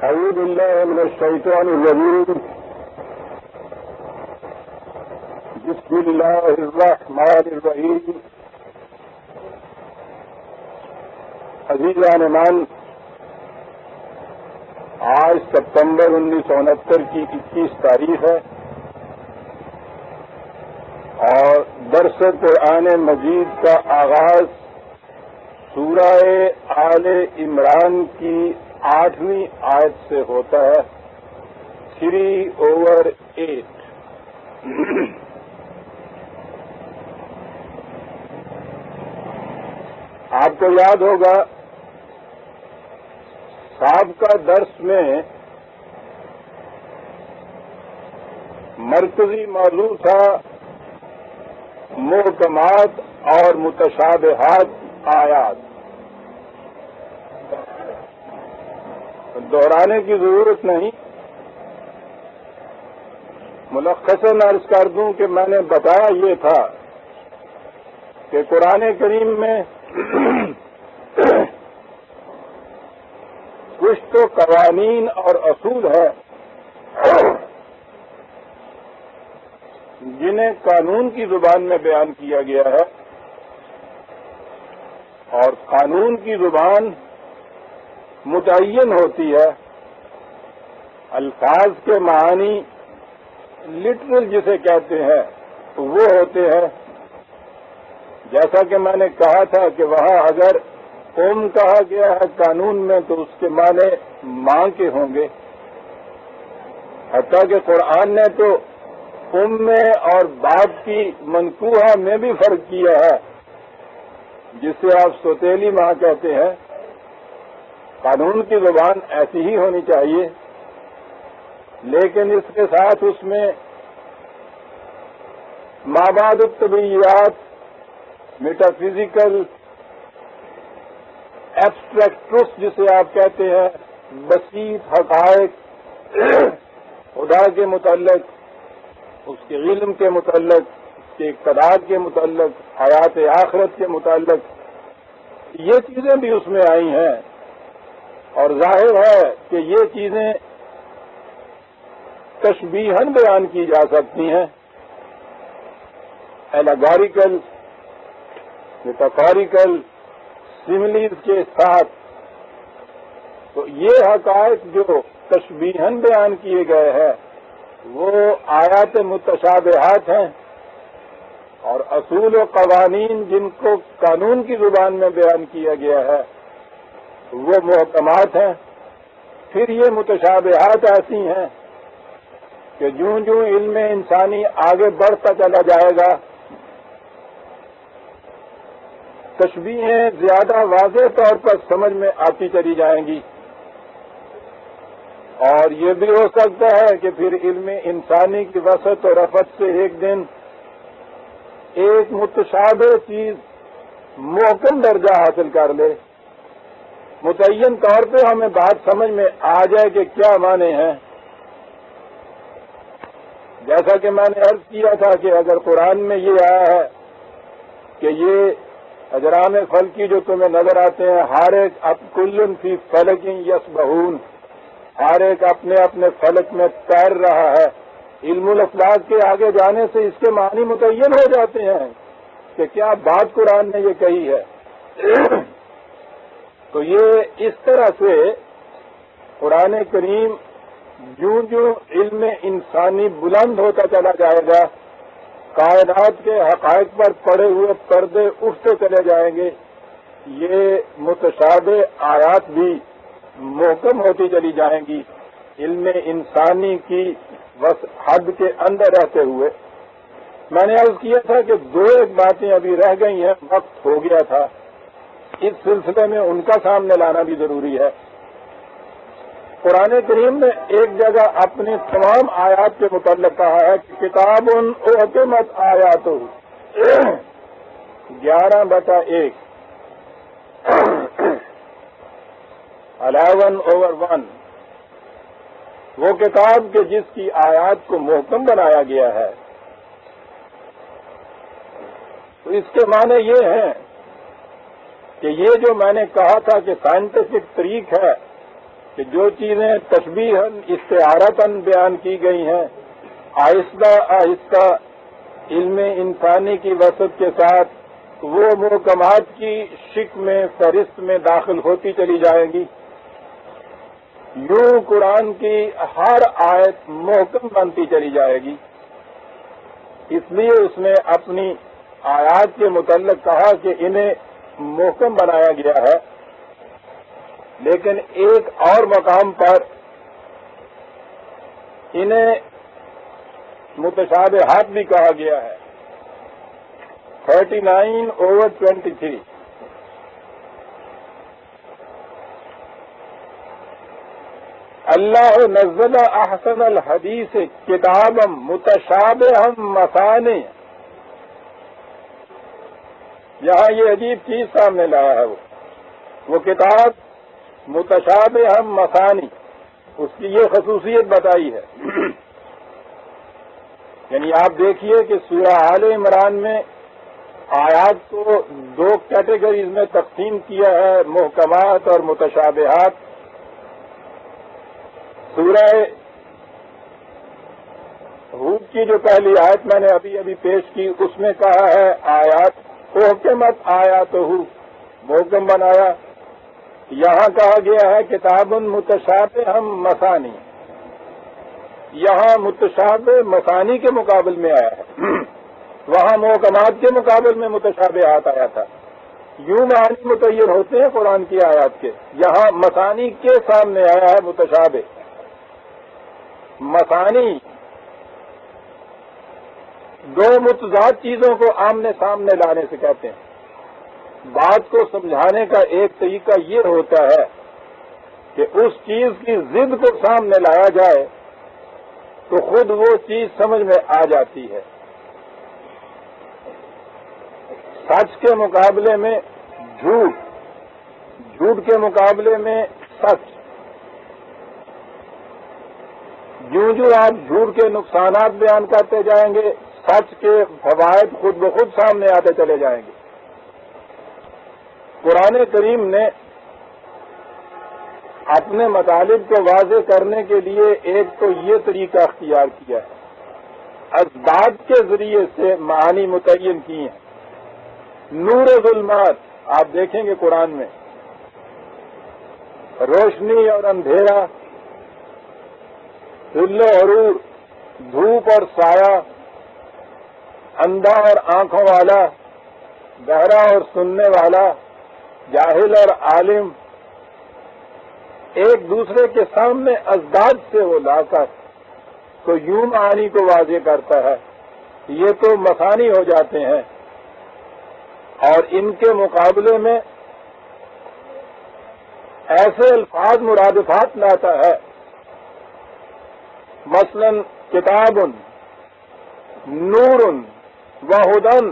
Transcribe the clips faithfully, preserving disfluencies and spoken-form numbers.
أعوذ بالله من الشيطان الرجيم. بسم الله الرحمن الرحيم. عزیزان ایمان، آج ستمبر انیس سو انہتر کی اکیس تاریخ ہے اور درس قرآن مجید کا آغاز سورہ آل عمران کی آٹھویں آیت سے ہوتا ہے، تھری اوور ایٹ۔ آپ کو یاد ہوگا سابقہ درس میں مرکزی موضوع تھا محکمات اور متشابہات آیات۔ دہرانے کی ضرورت نہیں، ملخصاً عرض کر دوں کہ میں نے بتایا یہ تھا کہ قرآن کریم میں کچھ تو قوانین اور اصول ہے جنہیں قانون کی زبان میں بیان کیا گیا ہے، اور قانون کی زبان متعین ہوتی ہے، الفاظ کے معنی لٹرل جسے کہتے ہیں وہ ہوتے ہیں۔ جیسا کہ میں نے کہا تھا کہ وہاں اگر قوم کہا گیا ہے قانون میں تو اس کے معنی ماں کے ہوں گے، حتیٰ کہ قرآن نے تو ام میں اور باپ کی منقوحہ میں بھی فرق کیا ہے، جسے آپ سوتیلی ماں کہتے ہیں۔ قانون کی زبان ایسی ہی ہونی چاہیے، لیکن اس کے ساتھ اس میں مابعد الطبیعیات، میٹا فزیکل، ایبسٹریکٹ ٹروتھ جسے آپ کہتے ہیں، بسیط حقائق خدا کے متعلق، اس کے علم کے متعلق، اس کے اقتدار کے متعلق، حیات آخرت کے متعلق، یہ چیزیں بھی اس میں آئی ہیں، اور ظاہر ہے کہ یہ چیزیں تشبیہاً بیان کی جا سکتی ہیں، ایلیگوریکل، میٹافوریکل، سملیز کے ساتھ۔ تو یہ حقائق جو تشبیہاً بیان کیے گئے ہیں وہ آیات متشابہات ہیں، اور اصول و قوانین جن کو قانون کی زبان میں بیان کیا گیا ہے وہ محکمات ہیں۔ پھر یہ متشابہات ایسی ہیں کہ جوں جوں علم انسانی آگے بڑھتا چلا جائے گا تشبیہیں زیادہ واضح طور پر سمجھ میں آتی چلی جائیں گی، اور یہ بھی ہو سکتا ہے کہ پھر علم انسانی کی وسعت اور رفت سے ایک دن ایک متشابہ چیز محکم درجہ حاصل کر لے، متعین طور پہ ہمیں بات سمجھ میں آ جائے کہ کیا معنی ہیں۔ جیسا کہ میں نے عرض کیا تھا کہ اگر قرآن میں یہ آیا ہے کہ یہ اجرام فلکی جو تمہیں نظر آتے ہیں، ہر ایک اب کلن فی فلک یسبحون، ہر ایک اپنے اپنے فلک میں تیر رہا ہے، علم الافلاک کے آگے جانے سے اس کے معنی متعین ہو جاتے ہیں کہ کیا بات قرآن نے یہ کہی ہے۔ تو یہ اس طرح سے قرآن کریم جوں جوں علم انسانی بلند ہوتا چلا جائے گا، کائنات کے حقائق پر پڑے ہوئے پردے اٹھتے چلے جائیں گے، یہ متشابہ آیات بھی محکم ہوتی چلی جائیں گی علم انسانی کی حد کے اندر رہتے ہوئے۔ میں نے عرض کیا تھا کہ دو ایک باتیں ابھی رہ گئی ہیں، وقت ہو گیا تھا، اس سلسلے میں ان کا سامنے لانا بھی ضروری ہے۔ قرآن کریم نے ایک جگہ اپنی تمام آیات کے متعلق کہا ہے کہ کتاب احکمت آیاتہ، گیارہ بٹا ایک، الیون اوور ون، وہ کتاب کہ جس کی آیات کو محکم بنایا گیا ہے۔ تو اس کے معنی یہ ہیں کہ یہ جو میں نے کہا تھا کہ سائنٹیفک طریق ہے کہ جو چیزیں تشبیہاً استعارتاً بیان کی گئی ہیں آہستہ آہستہ علم انسانی کی وسعت کے ساتھ وہ محکمات کی شکل میں فہرست میں داخل ہوتی چلی جائے گی. یوں قرآن کی ہر آیت محکم بنتی چلی جائے گی. اس لیے اس نے اپنی آیات کے متعلق کہا کہ انہیں محکم بنایا گیا ہے. لیکن ایک اور مقام پر انہیں متشابہات بھی کہا گیا ہے. Thirty nine over twenty three اللہ نزل احسن الحدیث کتابا متشابہا مثانی. یہاں یہ عجیب چیز سامنے لایا ہے. وہ وہ کتاب متشابہا مثانی، اس کی یہ خصوصیت بتائی ہے. یعنی آپ دیکھیے کہ سورہ آل عمران میں آیات کو دو کیٹیگریز میں تقسیم کیا ہے، محکمات اور متشابہات. سورہ ہود کی جو پہلی آیت میں نے ابھی ابھی پیش کی اس میں کہا ہے آیات محکمت آیات ہو، محکم بنایا. یہاں کہا گیا ہے کتاب متشابہ مثانی. یہاں متشابہ مثانی کے مقابل میں آیا ہے، وہاں محکمات کے مقابل میں متشابہات آیا تھا. یوں معنی متعین ہوتے ہیں قرآن کی آیات کے، یہاں مثانی کے سامنے آیا ہے متشابہ. مثانی دو متضاد چیزوں کو آمنے سامنے لانے سے کہتے ہیں. بات کو سمجھانے کا ایک طریقہ یہ ہوتا ہے کہ اس چیز کی ضد کو سامنے لایا جائے تو خود وہ چیز سمجھ میں آ جاتی ہے. سچ کے مقابلے میں جھوٹ، جھوٹ کے مقابلے میں سچ. جوں جوں آپ جھوٹ کے نقصانات بیان کرتے جائیں گے سچ کے فوائد خود بخود سامنے آتے چلے جائیں گے. قرآن کریم نے اپنے مطالب کو واضح کرنے کے لیے ایک تو یہ طریقہ اختیار کیا ہے، اسباب کے ذریعے سے معانی متعین کی ہیں. نور و ظلمات آپ دیکھیں گے قرآن میں، روشنی اور اندھیرا، ظل و عرور، دھوپ اور سایہ، اندھا اور آنکھوں والا، بہرا اور سننے والا، جاہل اور عالم، ایک دوسرے کے سامنے ازداد سے وہ لا کر تو یوں معانی کو واضح کرتا ہے. یہ تو مثانی ہو جاتے ہیں. اور ان کے مقابلے میں ایسے الفاظ مرادفات لاتا ہے، مثلا کتاب نور و ہدن.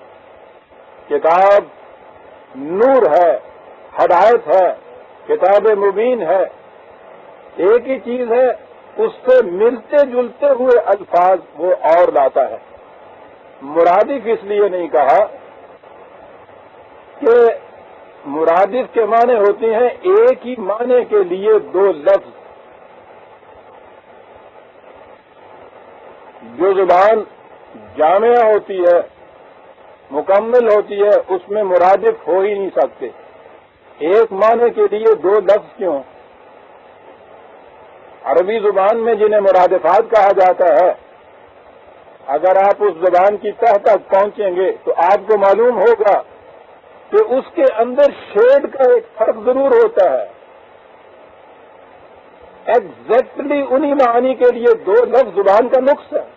کتاب نور ہے، ہدایت ہے، کتاب مبین ہے. ایک ہی چیز ہے، اس سے ملتے جلتے ہوئے الفاظ وہ اور لاتا ہے. مرادف اس لیے نہیں کہا کہ مرادف کے معنی ہوتے ہیں ایک ہی معنی کے لیے دو لفظ. جو زبان جامعہ ہوتی ہے، مکمل ہوتی ہے، اس میں مرادف ہو ہی نہیں سکتے. ایک معنی کے لیے دو لفظ کیوں؟ عربی زبان میں جنہیں مرادفات کہا جاتا ہے، اگر آپ اس زبان کی تہ تک پہنچیں گے تو آپ کو معلوم ہوگا کہ اس کے اندر شیڈ کا ایک فرق ضرور ہوتا ہے. ایگزیکٹلی انہی معانی کے لیے دو لفظ زبان کا نقص ہے.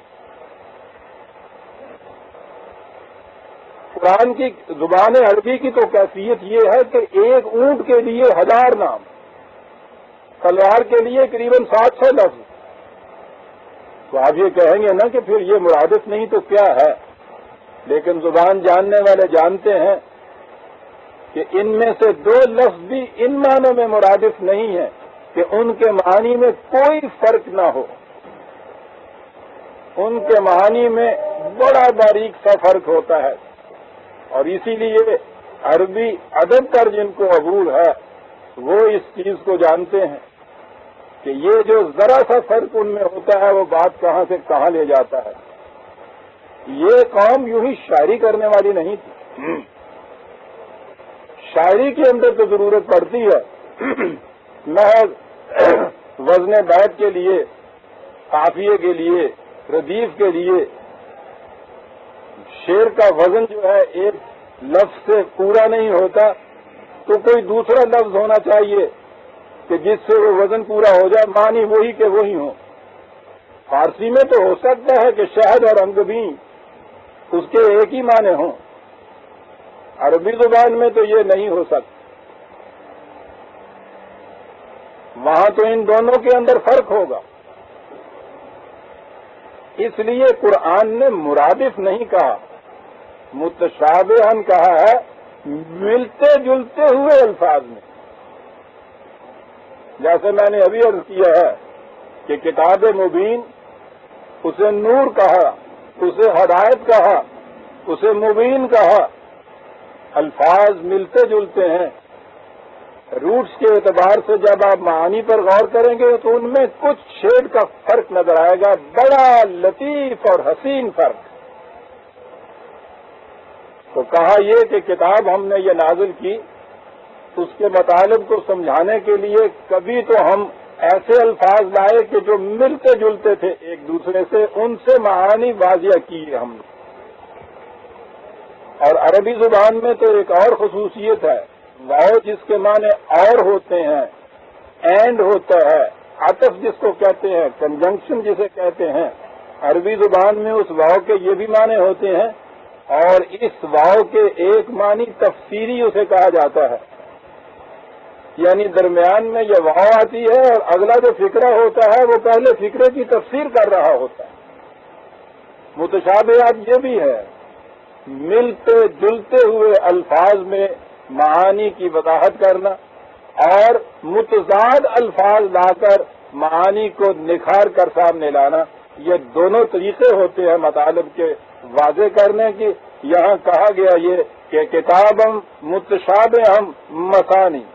قرآن کی زبان عربی کی تو کیفیت یہ ہے کہ ایک اونٹ کے لیے ہزار نام، تلوار کے لیے قریباً سات سو لفظ. تو آپ یہ کہیں گے نا کہ پھر یہ مرادف نہیں تو کیا ہے؟ لیکن زبان جاننے والے جانتے ہیں کہ ان میں سے دو لفظ بھی ان معنوں میں مرادف نہیں ہیں کہ ان کے معنی میں کوئی فرق نہ ہو. ان کے معنی میں بڑا باریک سا فرق ہوتا ہے. اور اسی لیے عربی ادب پر جن کو عبور ہے وہ اس چیز کو جانتے ہیں کہ یہ جو ذرا سا فرق ان میں ہوتا ہے وہ بات کہاں سے کہاں لے جاتا ہے. یہ قوم یوں ہی شاعری کرنے والی نہیں تھی. شاعری کے اندر تو ضرورت پڑتی ہے محض وزن بیت کے لیے، قافیے کے لیے، ردیف کے لیے. شعر کا وزن جو ہے ایک لفظ سے پورا نہیں ہوتا تو کوئی دوسرا لفظ ہونا چاہیے کہ جس سے وہ وزن پورا ہو جائے، معنی وہی کے وہی ہوں. فارسی میں تو ہو سکتا ہے کہ شہد اور انگبین اس کے ایک ہی معنی ہوں، عربی زبان میں تو یہ نہیں ہو سکتا. وہاں تو ان دونوں کے اندر فرق ہوگا. اس لیے قرآن نے مرادف نہیں کہا، متشابہن کہا ہے، ملتے جلتے ہوئے الفاظ میں. جیسے میں نے ابھی عرض کیا ہے کہ کتاب مبین، اسے نور کہا، اسے ہدایت کہا، اسے مبین کہا. الفاظ ملتے جلتے ہیں. روٹس کے اعتبار سے جب آپ معانی پر غور کریں گے تو ان میں کچھ شیڈ کا فرق نظر آئے گا، بڑا لطیف اور حسین فرق. تو کہا یہ کہ کتاب ہم نے یہ نازل کی، اس کے مطالب کو سمجھانے کے لیے کبھی تو ہم ایسے الفاظ لائے کہ جو ملتے جلتے تھے ایک دوسرے سے، ان سے معانی واضح کیے ہم نے. اور عربی زبان میں تو ایک اور خصوصیت ہے، واؤ جس کے معنی اور ہوتے ہیں، اینڈ ہوتا ہے، عطف جس کو کہتے ہیں، کنجنکشن جسے کہتے ہیں، عربی زبان میں اس واؤ کے یہ بھی معنی ہوتے ہیں. اور اس واؤ کے ایک معنی تفسیری اسے کہا جاتا ہے، یعنی درمیان میں یہ واؤ آتی ہے اور اگلا جو فقرہ ہوتا ہے وہ پہلے فقرے کی تفسیر کر رہا ہوتا ہے. متشابہات یہ بھی ہے، ملتے جلتے ہوئے الفاظ میں معانی کی وضاحت کرنا اور متضاد الفاظ لا کر معانی کو نکھار کر سامنے لانا. یہ دونوں طریقے ہوتے ہیں مطالب کے واضح کرنے کی. یہاں کہا گیا یہ کہ کتابم متشابہم مثانی،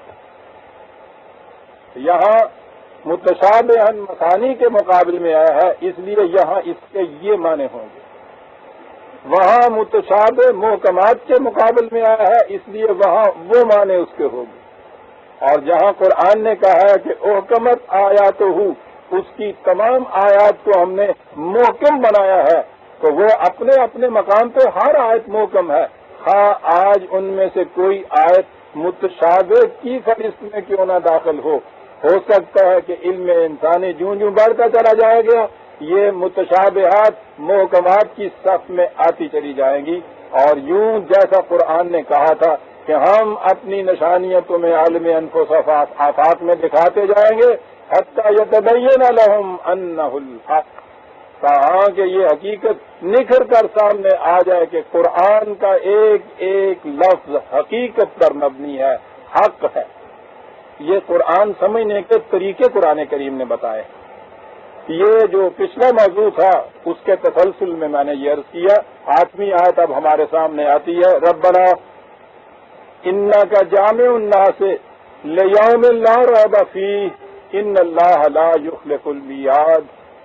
یہاں متشابہن مثانی کے مقابل میں آیا ہے، اس لیے یہاں اس کے یہ معنی ہوں گے. وہاں متشابہ محکمات کے مقابل میں آیا ہے، اس لیے وہاں وہ معنی اس کے ہوں گے. اور جہاں قرآن نے کہا ہے کہ احکمت آیات ہو، اس کی تمام آیات کو ہم نے محکم بنایا ہے، تو وہ اپنے اپنے مقام پہ ہر آیت محکم ہے، خواہ آج ان میں سے کوئی آیت متشابہ کی فہرست میں کیوں نہ داخل ہو. ہو سکتا ہے کہ علم انسانی جوں جوں بڑھتا چلا جائے گا یہ متشابہات محکمات کی صف میں آتی چلی جائیں گی، اور یوں جیسا قرآن نے کہا تھا کہ ہم اپنی نشانیوں تمہیں عالم انفس آفاق میں دکھاتے جائیں گے، حتی یتبین لہم انہ الحق، کہاں کہ یہ حقیقت نکھر کر سامنے آ جائے کہ قرآن کا ایک ایک لفظ حقیقت پر مبنی ہے، حق ہے. یہ قرآن سمجھنے کے طریقے قرآن کریم نے بتائے. یہ جو پچھلا موضوع تھا اس کے تسلسل میں میں نے یہ عرض کیا. آٹھویں آیت اب ہمارے سامنے آتی ہے، ربنا انک جامع الناس لیوم لا ریب فیہ ان اللہ لا یخلف المیعاد.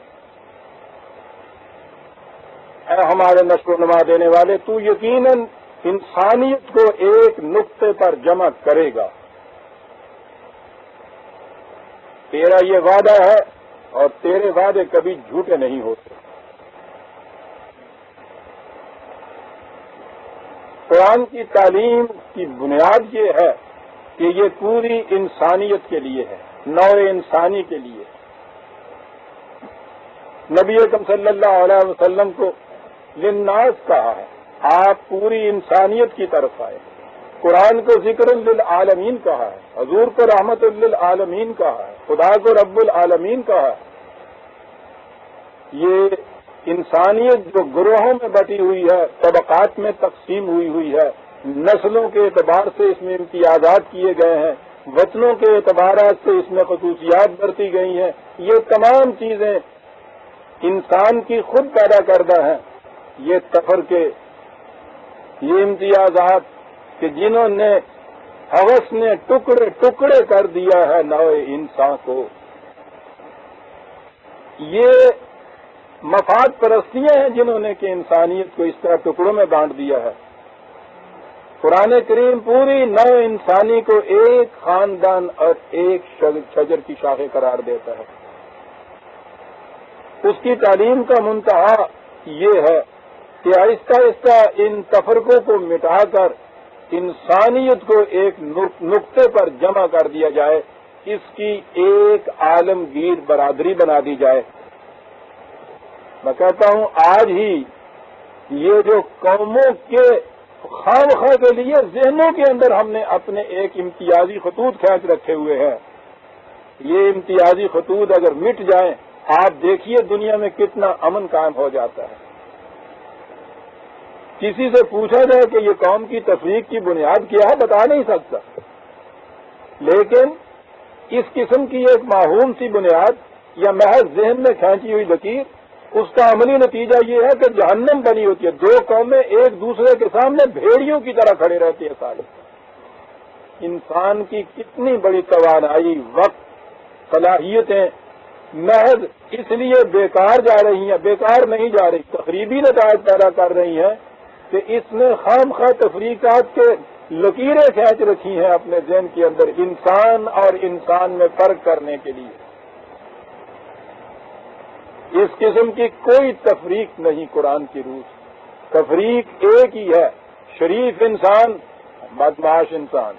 اے ہمارے نشر و نما دینے والے، تو یقیناً انسانیت کو ایک نقطے پر جمع کرے گا. تیرا یہ وعدہ ہے اور تیرے وعدے کبھی جھوٹے نہیں ہوتے. قرآن کی تعلیم کی بنیاد یہ ہے کہ یہ پوری انسانیت کے لیے ہے، نوع انسانی کے لیے. نبی اکرم صلی اللہ علیہ وسلم کو للناس کہا ہے، آپ پوری انسانیت کی طرف آئے. قرآن کو ذکر للعالمین کہا ہے، حضور کو رحمت للعالمین کہا ہے، خدا کو رب العالمین کہا ہے. یہ انسانیت جو گروہوں میں بٹی ہوئی ہے، طبقات میں تقسیم ہوئی ہوئی ہے، نسلوں کے اعتبار سے اس میں امتیازات کیے گئے ہیں، وطنوں کے اعتبارات سے اس میں خصوصیات برتی گئی ہیں، یہ تمام چیزیں انسان کی خود پیدا کردہ ہیں. یہ تفرقے، یہ امتیازات کہ جنہوں نے ہوس نے ٹکڑے ٹکڑے کر دیا ہے نوع انسان کو، یہ مفاد پرستیاں ہیں جنہوں نے کہ انسانیت کو اس طرح ٹکڑوں میں بانٹ دیا ہے۔ قرآن کریم پوری نو انسانی کو ایک خاندان اور ایک شجر کی شاخیں قرار دیتا ہے۔ اس کی تعلیم کا منتہا یہ ہے کہ آہستہ آہستہ ان تفرقوں کو مٹا کر انسانیت کو ایک نقطے پر جمع کر دیا جائے، اس کی ایک عالمگیر برادری بنا دی جائے۔ میں کہتا ہوں آج ہی یہ جو قوموں کے خواہ مخواہ کے لیے ذہنوں کے اندر ہم نے اپنے ایک امتیازی خطوط کھینچ رکھے ہوئے ہیں، یہ امتیازی خطوط اگر مٹ جائیں آپ دیکھیے دنیا میں کتنا امن قائم ہو جاتا ہے۔ کسی سے پوچھا جائے کہ یہ قوم کی تفریق کی بنیاد کیا ہے، بتا نہیں سکتا، لیکن اس قسم کی ایک معہوم سی بنیاد یا محض ذہن میں کھینچی ہوئی لکیر، اس کا عملی نتیجہ یہ ہے کہ جہنم بنی ہوتی ہے۔ دو قومیں ایک دوسرے کے سامنے بھیڑیوں کی طرح کھڑے رہتی ہیں سارے۔ انسان کی کتنی بڑی توانائی، وقت، صلاحیتیں محض اس لیے بیکار جا رہی ہیں، بیکار نہیں جا رہی، تقریبی نتائج پیدا کر رہی ہیں کہ اس نے خام خواہ تفریقات کے لکیریں کھینچ رکھی ہیں اپنے ذہن کے اندر انسان اور انسان میں فرق کرنے کے لیے۔ اس قسم کی کوئی تفریق نہیں قرآن کی روح سے۔ تفریق ایک ہی ہے، شریف انسان، بدمعاش انسان۔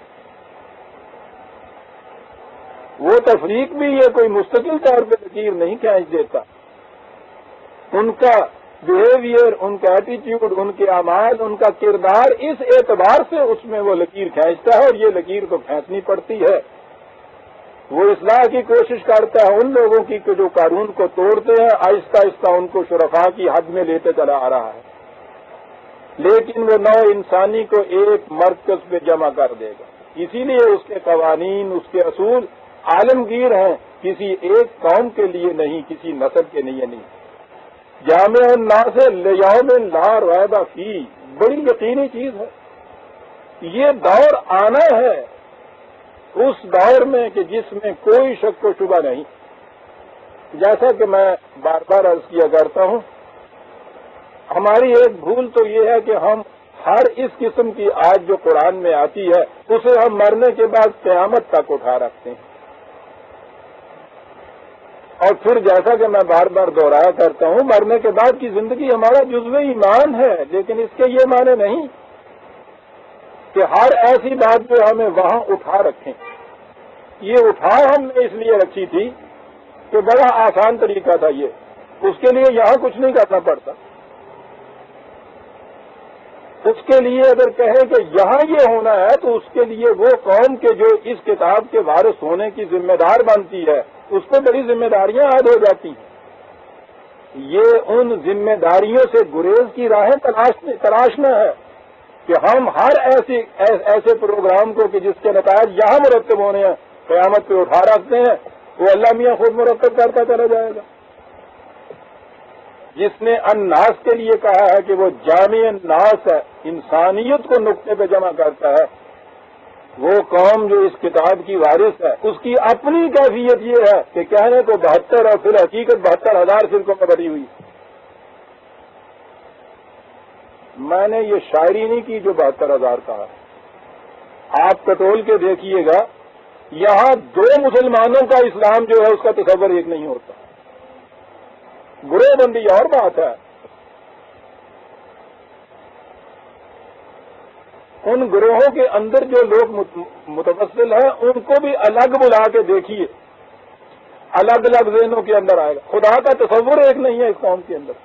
وہ تفریق بھی یہ کوئی مستقل طور پہ لکیر نہیں کھینچ دیتا، ان کا بیہیویئر، ان کا ایٹیٹیوڈ، ان کے اعمال، ان کا کردار اس اعتبار سے اس میں وہ لکیر کھینچتا ہے، اور یہ لکیر تو کھینچنی پڑتی ہے۔ وہ اصلاح کی کوشش کرتا ہے ان لوگوں کی کہ جو قانون کو توڑتے ہیں، آہستہ آہستہ ان کو شرفاء کی حد میں لیتے چلا آ رہا ہے، لیکن وہ نو انسانی کو ایک مرکز پہ جمع کر دے گا۔ اسی لیے اس کے قوانین، اس کے اصول عالمگیر ہیں، کسی ایک قوم کے لیے نہیں، کسی نسل کے لیے نہیں۔ جامع الناس لیوم لا ریب فیہ بڑی یقینی چیز ہے۔ یہ دور آنا ہے اس دور میں کہ جس میں کوئی شک و شبہ نہیں۔ جیسا کہ میں بار بار عرض کیا کرتا ہوں، ہماری ایک بھول تو یہ ہے کہ ہم ہر اس قسم کی آج جو قرآن میں آتی ہے اسے ہم مرنے کے بعد قیامت تک اٹھا رکھتے ہیں، اور پھر جیسا کہ میں بار بار دوہرایا کرتا ہوں، مرنے کے بعد کی زندگی ہمارا جزو ایمان ہے، لیکن اس کے یہ معنی نہیں کہ ہر ایسی بات جو ہمیں وہاں اٹھا رکھیں۔ یہ اٹھا ہم نے اس لیے رکھی تھی کہ بڑا آسان طریقہ تھا یہ، اس کے لیے یہاں کچھ نہیں کرنا پڑتا۔ اس کے لیے اگر کہیں کہ یہاں یہ ہونا ہے تو اس کے لیے وہ قوم کے جو اس کتاب کے وارث ہونے کی ذمہ دار بنتی ہے اس پہ بڑی ذمہ داریاں عائد ہو جاتی ہیں۔ یہ ان ذمہ داریوں سے گریز کی راہیں تلاشنا ہے کہ ہم ہر ایسی ایسے پروگرام کو کہ جس کے نتائج یہاں مرتب ہونے ہیں قیامت پہ اٹھا رکھتے ہیں، وہ اللہ میاں خود مرتب کرتا چلا جائے گا۔ جس نے الناس کے لیے کہا ہے کہ وہ جامع الناس ہے، انسانیت کو نقطے پہ جمع کرتا ہے، وہ قوم جو اس کتاب کی وارث ہے اس کی اپنی کیفیت یہ ہے کہ کہنے کو بہتر اور پھر حقیقت بہتر ہزار فرقوں میں بٹی ہوئی۔ میں نے یہ شاعری نہیں کی جو بہتر ہزار کہا، آپ کٹول کے دیکھیے گا، یہاں دو مسلمانوں کا اسلام جو ہے اس کا تصور ایک نہیں ہوتا۔ گروہ بندی اور بات ہے، ان گروہوں کے اندر جو لوگ متوسل ہیں ان کو بھی الگ بلا کے دیکھیے، الگ الگ ذہنوں کے اندر آئے گا۔ خدا کا تصور ایک نہیں ہے اس قوم کے اندر۔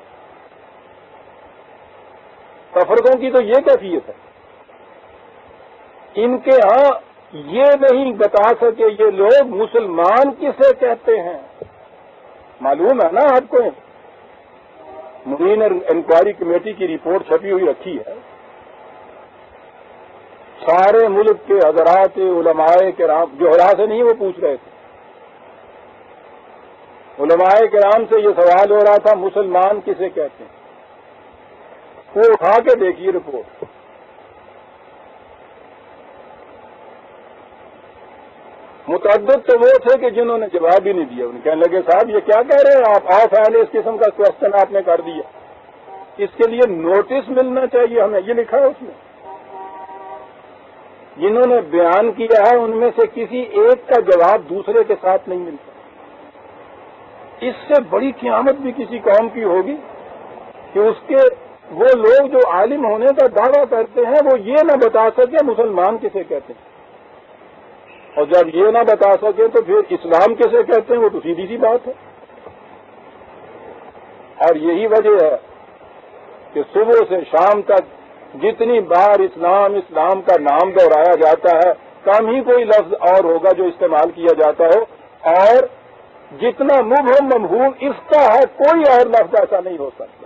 تفرقوں کی تو یہ کیفیت ہے۔ ان کے ہاں یہ نہیں بتا سکے یہ لوگ مسلمان کسے کہتے ہیں۔ معلوم ہے نا آپ کو، مبین انکوائری کمیٹی کی رپورٹ چھپی ہوئی رکھی ہے، سارے ملک کے حضرات علماء کرام، جو حضرات سے نہیں وہ پوچھ رہے تھے، علماء کرام سے یہ سوال ہو رہا تھا مسلمان کسے کہتے ہیں، وہ اٹھا کے دیکھیے رپورٹ۔ متعدد تو وہ تھے کہ جنہوں نے جواب ہی نہیں دیا. انہیں کہنے لگے صاحب یہ کیا کہہ رہے ہیں آپ, آف ہے اس قسم کا کوشچن آپ نے کر دیا, اس کے لیے نوٹس ملنا چاہیے ہمیں. یہ لکھا ہے اس میں. جنہوں نے بیان کیا ہے ان میں سے کسی ایک کا جواب دوسرے کے ساتھ نہیں ملتا. اس سے بڑی قیامت بھی کسی قوم کی ہوگی کہ اس کے وہ لوگ جو عالم ہونے کا دعویٰ کرتے ہیں وہ یہ نہ بتا سکے مسلمان کسے کہتے ہیں, اور جب یہ نہ بتا سکے تو پھر اسلام کسے کہتے ہیں, وہ تو سیدھی سی بات ہے. اور یہی وجہ ہے کہ صبح سے شام تک جتنی بار اسلام اسلام کا نام دہرایا جاتا ہے کم ہی کوئی لفظ اور ہوگا جو استعمال کیا جاتا ہو, اور جتنا مبہم ممہوم اس کا ہے کوئی اور لفظ ایسا نہیں ہو سکتا.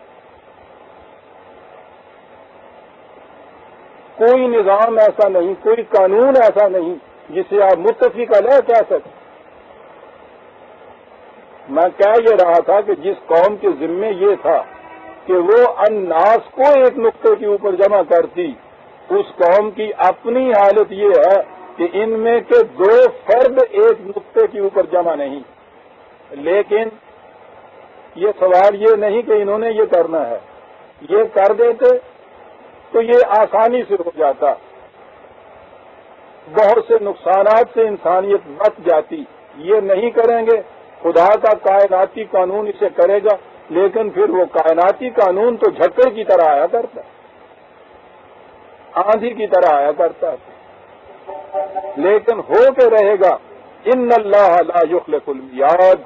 کوئی نظام ایسا نہیں, کوئی قانون ایسا نہیں جسے آپ متفق علیہ کہہ سکیں. میں کہہ یہ رہا تھا کہ جس قوم کے ذمے یہ تھا کہ وہ الناس کو ایک نقطے کے اوپر جمع کرتی, اس قوم کی اپنی حالت یہ ہے کہ ان میں کے دو فرد ایک نقطے کے اوپر جمع نہیں. لیکن یہ سوال یہ نہیں کہ انہوں نے یہ کرنا ہے, یہ کر دیتے تو یہ آسانی سے ہو جاتا, بہت سے نقصانات سے انسانیت بچ جاتی. یہ نہیں کریں گے, خدا کا کائناتی قانون اسے کرے گا, لیکن پھر وہ کائناتی قانون تو جھکڑ کی طرح آیا کرتا ہے, آندھی کی طرح آیا کرتا ہے, لیکن ہو کے رہے گا. ان اللہ لا یخلف المیعاد.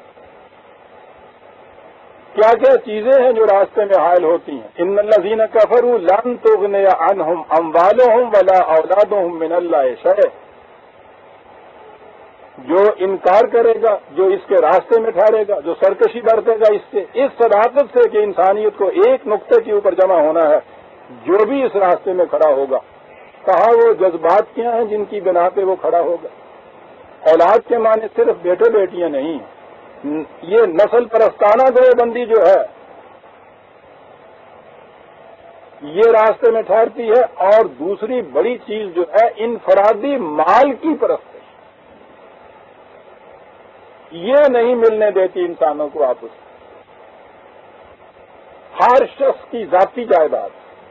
کیا کیا چیزیں ہیں جو راستے میں حائل ہوتی ہیں. ان الذین کفروا لن تغنی عنہم اموالہم ولا اولادہم من اللہ شیئا. جو انکار کرے گا, جو اس کے راستے میں ٹھہرے گا, جو سرکشی برتے گا اس سے, اس صداقت سے کہ انسانیت کو ایک نقطے کے اوپر جمع ہونا ہے, جو بھی اس راستے میں کھڑا ہوگا. کہا وہ جذبات کیا ہیں جن کی بنا پہ وہ کھڑا ہوگا. اولاد کے معنی صرف بیٹے بیٹیاں نہیں, یہ نسل پرستانہ گروہ بندی جو ہے یہ راستے میں ٹھہرتی ہے. اور دوسری بڑی چیز جو ہے انفرادی مال کی پرست, یہ نہیں ملنے دیتی انسانوں کو آپس میں. ہر شخص کی ذاتی جائیداد.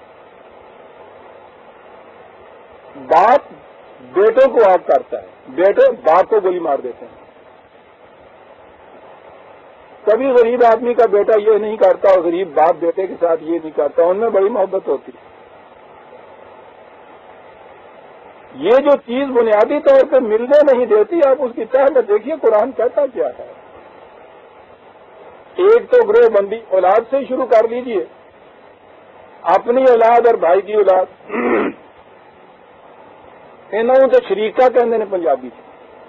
باپ بیٹوں کو آگ کرتا ہے, بیٹے باپ کو گولی مار دیتے ہیں. کبھی غریب آدمی کا بیٹا یہ نہیں کرتا اور غریب باپ بیٹے کے ساتھ یہ نہیں کرتا, ان میں بڑی محبت ہوتی ہے. یہ جو چیز بنیادی طور پہ ملنے نہیں دیتی, آپ اس کی تہ میں دیکھیے قرآن کہتا کیا ہے. ایک تو گروہ بندی اولاد سے ہی شروع کر لیجئے, اپنی اولاد اور بھائی کی اولاد. انہوں تو شریکہ کہتے ہیں پنجابی سے.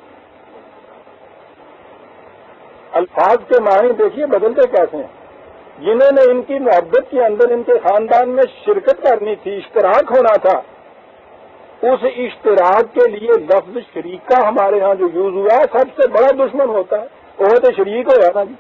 الفاظ کے معنی دیکھیے بدلتے کیسے ہیں. جنہوں نے ان کی محبت کے اندر ان کے خاندان میں شرکت کرنی تھی, اشتراک ہونا تھا, اس اشتراک کے لیے لفظ شریکہ ہمارے ہاں جو یوز ہوا ہے سب سے بڑا دشمن ہوتا ہے, وہ تو شریک ہو نا جی.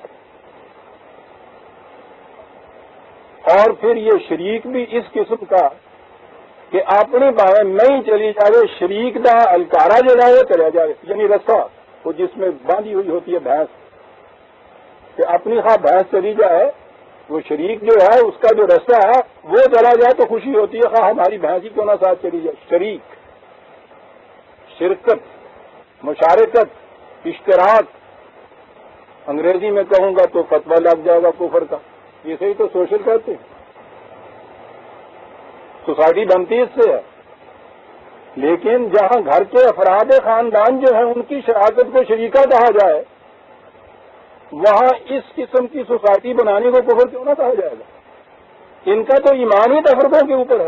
اور پھر یہ شریک بھی اس قسم کا کہ اپنی باہیں نہیں چلی جائے, شریک دا الکارا جو ہے وہ چلا جائے, یعنی رسا وہ جس میں باندھی ہوئی ہوتی ہے بھینس, کہ اپنی خواہ بھینس چلی جائے, وہ شریک جو ہے اس کا جو رستہ ہے وہ چلا جائے تو خوشی ہوتی ہے, خواہ ہماری بھینس ہی کیوں نہ ساتھ چلی جائے. شریک, شرکت, مشارکت, اشتراک, انگریزی میں کہوں گا تو فتویٰ لگ جائے گا کفر کا. اسے ہی تو سوشل کہتے ہیں. سوسائٹی بنتی اس سے ہے. لیکن جہاں گھر کے افراد خاندان جو ہیں ان کی شراکت کو شریکہ کہا جائے, وہاں اس قسم کی سوسائٹی بنانے کو کفر کیوں نہ کہا جائے گا. ان کا تو ایمانی تفرقوں کے اوپر ہے.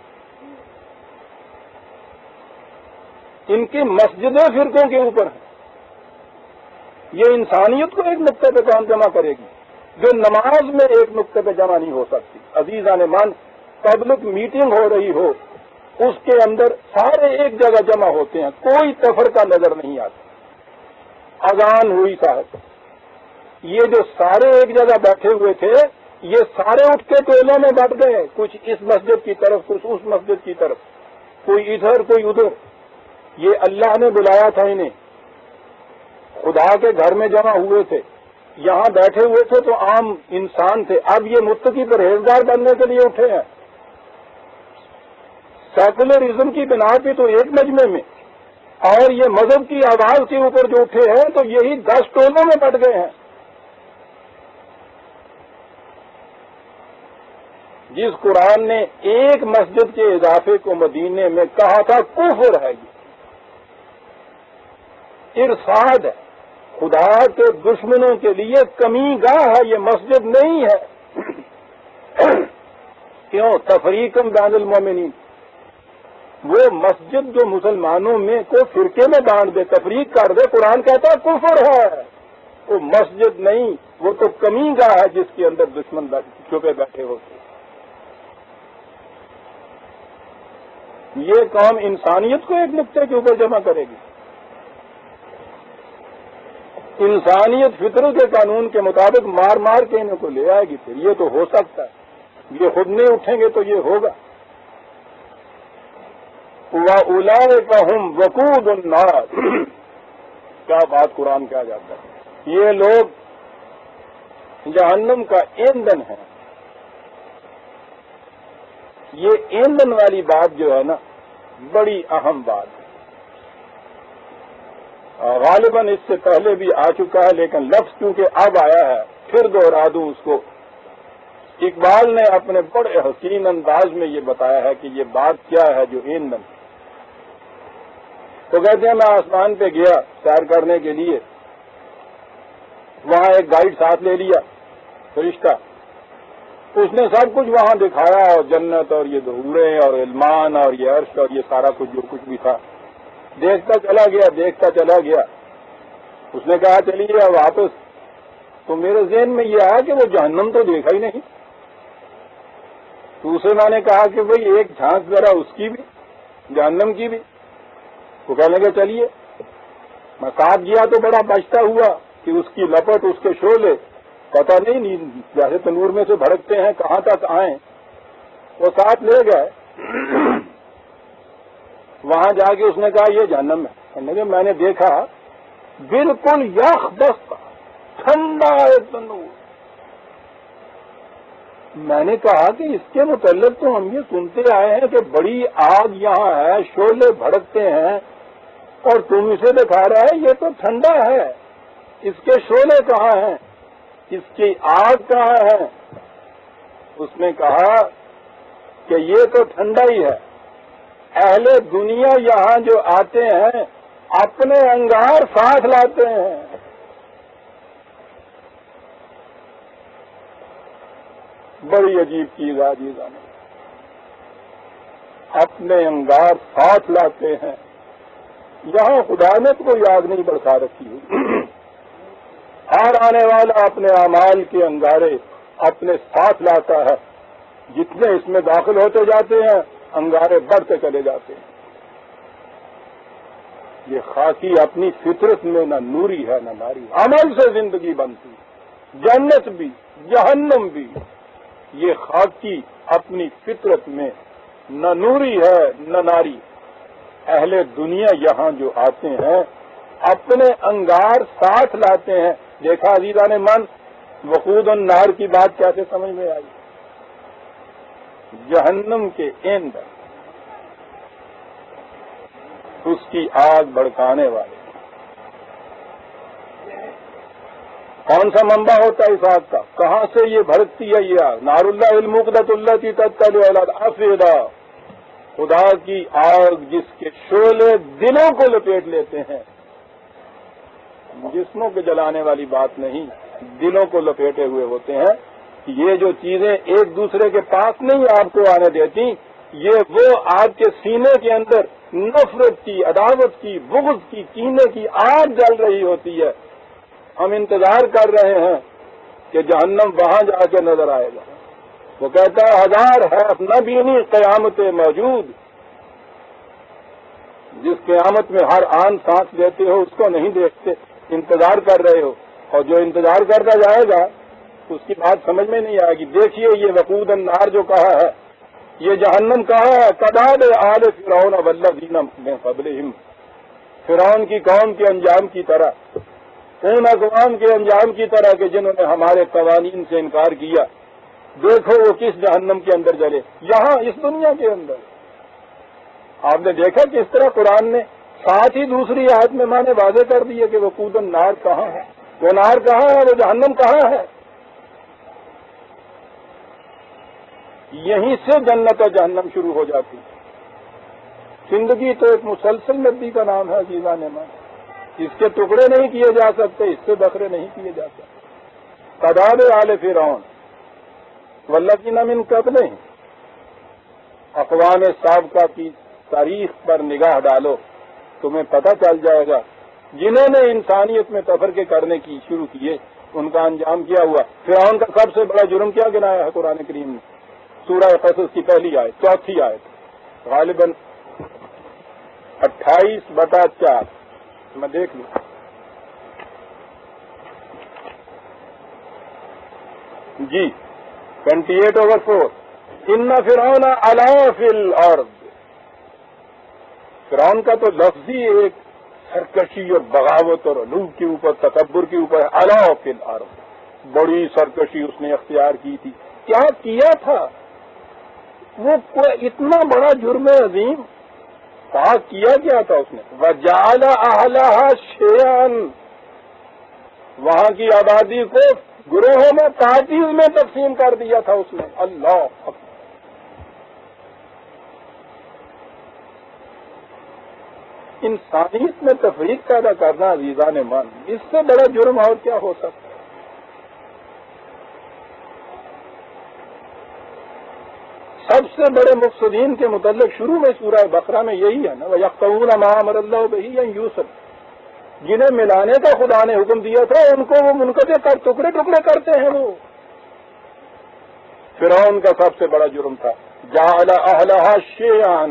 ان کی مسجدیں فرقوں کے اوپر ہیں. یہ انسانیت کو ایک نقطے پہ کام جمع کرے گی جو نماز میں ایک نقطے پہ جمع نہیں ہو سکتی. عزیزان من, پبلک میٹنگ ہو رہی ہو, اس کے اندر سارے ایک جگہ جمع ہوتے ہیں, کوئی تفرقہ نظر نہیں آتا. اذان ہوئی صاحب, یہ جو سارے ایک جگہ بیٹھے ہوئے تھے یہ سارے اٹھ کے ٹولوں میں بٹ گئے, کچھ اس مسجد کی طرف, کچھ اس مسجد کی طرف, کوئی ادھر کوئی ادھر. یہ اللہ نے بلایا تھا انہیں، خدا کے گھر میں جمع ہوئے تھے، یہاں بیٹھے ہوئے تھے تو عام انسان تھے، اب یہ متقی پرہیزگار بننے کے لیے اٹھے ہیں۔ سیکولرزم کی بنا پہ تو ایک مجمع میں، اور یہ مذہب کی آواز کے اوپر جو اٹھے ہیں تو یہی دس ٹولوں میں بٹ گئے ہیں۔ جس قرآن نے ایک مسجد کے اضافے کو مدینے میں کہا تھا کفر ہے، یہ ارشاد ہے، خدا کے دشمنوں کے لیے کمی گاہ ہے، یہ مسجد نہیں ہے۔ کیوں؟ تفریقاً بین المومنین، وہ مسجد جو مسلمانوں میں کو فرقے میں بانٹ دے، تفریق کر دے، قرآن کہتا ہے کفر ہے، وہ مسجد نہیں، وہ تو کمی گاہ ہے جس کے اندر دشمن چھپے بیٹھے ہوتے۔ یہ قوم انسانیت کو ایک نقطے کے اوپر جمع کرے گی؟ انسانیت فطرت کے قانون کے مطابق مار مار کے انہیں کو لے آئے گی، پھر یہ تو ہو سکتا ہے، یہ خود نہیں اٹھیں گے تو یہ ہوگا۔ وَأُولَٰئِكَ هُمْ وَقُودُ النَّارِ، کیا بات قرآن کہا جاتا ہے، یہ لوگ جہنم کا ایندھن ہے۔ یہ ایندھن والی بات جو ہے نا بڑی اہم بات ہے، غالباً اس سے پہلے بھی آ چکا ہے لیکن لفظ کیونکہ اب آیا ہے پھر دوہرا دوں اس کو۔ اقبال نے اپنے بڑے حسین انداز میں یہ بتایا ہے کہ یہ بات کیا ہے جو ایندھن۔ تو کہتے ہیں میں آسمان پہ گیا سیر کرنے کے لیے، وہاں ایک گائیڈ ساتھ لے لیا فرشتہ، اس نے سب کچھ وہاں دکھایا، اور جنت اور یہ ظہوریں اور علمان اور یہ عرش اور یہ سارا کچھ جو کچھ بھی تھا دیکھتا چلا گیا دیکھتا چلا گیا۔ اس نے کہا چلیے واپس، تو میرے ذہن میں یہ آیا کہ وہ جہنم تو دیکھا ہی نہیں۔ تو اسے میں نے کہا کہ بھئی ایک جھانک ذرا اس کی بھی، جہنم کی بھی۔ وہ کہنے لگے چلیے، میں ساتھ گیا تو بڑا بچتا ہوا کہ اس کی لپٹ، اس کے شعلے پتہ نہیں جیسے تنور میں سے بھڑکتے ہیں کہاں تک آئیں، وہ ساتھ لے گئے۔ وہاں جا کے اس نے کہا یہ جہنم ہے، کہنے لگے میں نے دیکھا بالکل یخ دستہ ٹھنڈا ہے تنور۔ میں نے کہا کہ اس کے متعلق تو ہم یہ سنتے آئے ہیں کہ بڑی آگ یہاں ہے، شعلے بھڑکتے ہیں، اور تم اسے دکھا رہا ہے یہ تو ٹھنڈا ہے، اس کے شعلے کہاں ہیں، اس کی آگ کہاں ہے؟ اس نے کہا کہ یہ تو ٹھنڈا ہی ہے، اہل دنیا یہاں جو آتے ہیں اپنے انگار ساتھ لاتے ہیں۔ بڑی عجیب چیز عزیزاں، اپنے انگار ساتھ لاتے ہیں۔ یہاں خدا نے تو یاد نہیں برسا رکھی ہوئی، ہر آنے والا اپنے اعمال کے انگارے اپنے ساتھ لاتا ہے، جتنے اس میں داخل ہوتے جاتے ہیں انگارے بڑھتے چلے جاتے ہیں۔ یہ خاکی اپنی فطرت میں نہ نوری ہے نہ ناری، عمل سے زندگی بنتی، جنت بھی جہنم بھی۔ یہ خاکی اپنی فطرت میں نہ نوری ہے نہ ناری۔ اہل دنیا یہاں جو آتے ہیں اپنے انگار ساتھ لاتے ہیں۔ دیکھا عزیزان من، وقود النار کی بات کیسے سمجھ میں آئی؟ جہنم کے ایندھن، اس کی آگ بھڑکانے والے، کون سا منبع ہوتا ہے اس آگ کا؟ کہاں سے یہ بھڑکتی ہے یہ آگ؟ نار اللہ الموقدۃ التی تطلع علی الافئدہ، خدا کی آگ جس کے شعلے دلوں کو لپیٹ لیتے ہیں۔ جسموں کے جلانے والی بات نہیں، دلوں کو لپیٹے ہوئے ہوتے ہیں۔ یہ جو چیزیں ایک دوسرے کے پاس نہیں آپ کو آنے دیتی، یہ وہ آپ کے سینے کے اندر نفرت کی، عداوت کی، بغض کی، کینے کی آگ جل رہی ہوتی ہے۔ ہم انتظار کر رہے ہیں کہ جہنم وہاں جا کے نظر آئے گا۔ وہ کہتا ہے ہزار ہے نہ بینی قیامت موجود، جس قیامت میں ہر آن سانس لیتے ہو اس کو نہیں دیکھتے، انتظار کر رہے ہو، اور جو انتظار کرتا جائے گا اس کی بات سمجھ میں نہیں آئے گی۔ دیکھیے یہ وقود النار جو کہا ہے، یہ جہنم کہا ہے، کداد آل فرعون والذین من قبلہم، فرعون کی قوم کے انجام کی طرح، ان اقوام کے انجام کی طرح کہ جنہوں نے ہمارے قوانین سے انکار کیا، دیکھو وہ کس جہنم کے اندر جلے، یہاں اس دنیا کے اندر۔ آپ نے دیکھا کس طرح قرآن نے ساتھ ہی دوسری آیت میں مانے واضح کر دیے کہ وہ قودن نار کہاں ہے، وہ نار کہاں ہے، وہ جہنم کہاں ہے۔ یہیں سے جنت اور جہنم شروع ہو جاتی۔ زندگی تو ایک مسلسل ندی کا نام ہے عزیزان مان، اس کے ٹکڑے نہیں کیے جا سکتے، اس سے بکھرے نہیں کیے جا سکتے۔ کداب آل فرعون والذین من قبلہم، اقوام سابقہ کی تاریخ پر نگاہ ڈالو، تمہیں پتہ چل جائے گا جنہوں نے انسانیت میں تفرقے کرنے کی شروع کیے ان کا انجام کیا ہوا۔ فرعون کا سب سے بڑا جرم کیا گنایا ہے قرآن کریم نے؟ سورہ قصص کی پہلی آیت، چوتھی آیت، غالباً اٹھائیس بٹا چار، میں دیکھ لوں۔ جی ٹوینٹی ایٹ اوور فور، ان فرعون علا فی الارض، فرعون کا تو لفظ ہی ایک سرکشی اور بغاوت اور علو کے اوپر، تکبر کے اوپر، علا فی الارض، بڑی سرکشی اس نے اختیار کی تھی۔ کیا کیا تھا وہ؟ کوئی اتنا بڑا جرم عظیم کہا کیا کیا تھا اس نے؟ وجعل اہلھا شیعا، وہاں کی آبادی کو گروہوں میں، پارٹیز میں تقسیم کر دیا تھا اس نے۔ اللہ اکبر! انسانیت میں تفریق پیدا کرنا عزیزان مان، اس سے بڑا جرم اور کیا ہو سکتا ہے؟ سب سے بڑے مفسدین کے متعلق شروع میں سورہ بقرہ میں یہی ہے نا، وَيَقْطَعُونَ مَا أَمَرَ اللَّهُ بِهِ أَن يُوصَلَ، جنہیں ملانے کا خدا نے حکم دیا تھا ان کو وہ منقطع کر ٹکڑے ٹکڑے کرتے ہیں۔ وہ فرعون کا سب سے بڑا جرم تھا، جعل اہلھا شیعا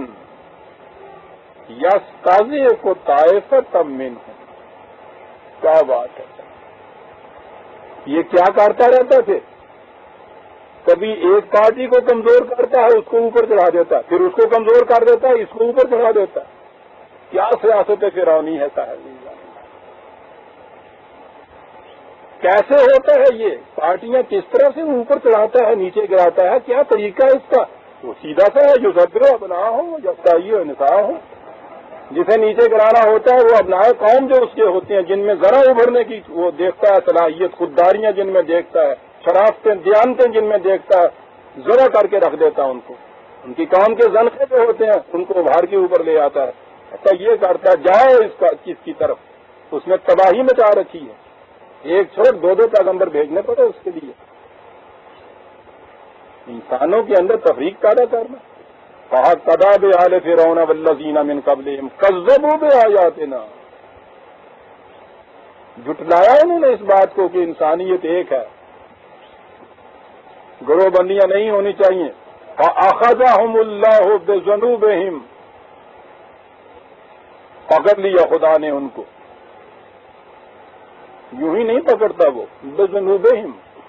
یستضعف طائفۃ منھم۔ کیا بات ہے! یہ کیا کرتا رہتا تھے؟ کبھی ایک پارٹی کو کمزور کرتا ہے، اس کو اوپر چڑھا دیتا ہے، پھر اس کو کمزور کر دیتا ہے، اس کو اوپر چڑھا دیتا ہے۔ کیا سیاست فرعونی ہے صاحب! کیسے ہوتا ہے یہ؟ پارٹیاں کس طرح سے اوپر چڑھاتا ہے، نیچے گراتا ہے؟ کیا طریقہ ہے اس کا؟ وہ سیدھا سا ہے، جو صدر ابنا ہو یا فتائی و نساء ہو، جسے نیچے گرانا ہوتا ہے وہ ابنائے قوم جو اس کے ہوتے ہیں، جن میں ذرا ابھرنے کی وہ دیکھتا ہے صلاحیت، خودداریاں جن میں دیکھتا ہے، شرافتیں دیانتیں جن میں دیکھتا ہے، ذرا کر کے رکھ دیتا ہے ان کو۔ ان کی قوم کے زنخے جو ہوتے ہیں ان کو ابھار کے اوپر لے آتا ہے۔ ایسا یہ کرتا ہے، جاؤ اس کا کس کی طرف، اس نے تباہی مچا رکھی ہے۔ ایک چھوڑ دو دو پیغمبر بھیجنے پڑے اس کے لیے۔ انسانوں کے اندر تفریق پیدا کرنا۔ کہا کذب آل فرعون والذین من قبلہم کذبوا بآیاتنا، جھٹلایا انہوں نے اس بات کو کہ انسانیت ایک ہے، گروہ بندیاں نہیں ہونی چاہیے۔ فأخذہم اللہ بذنوبہم، پکڑ لیا خدا نے ان کو، یوں ہی نہیں پکڑتا وہ، بذنوبہم۔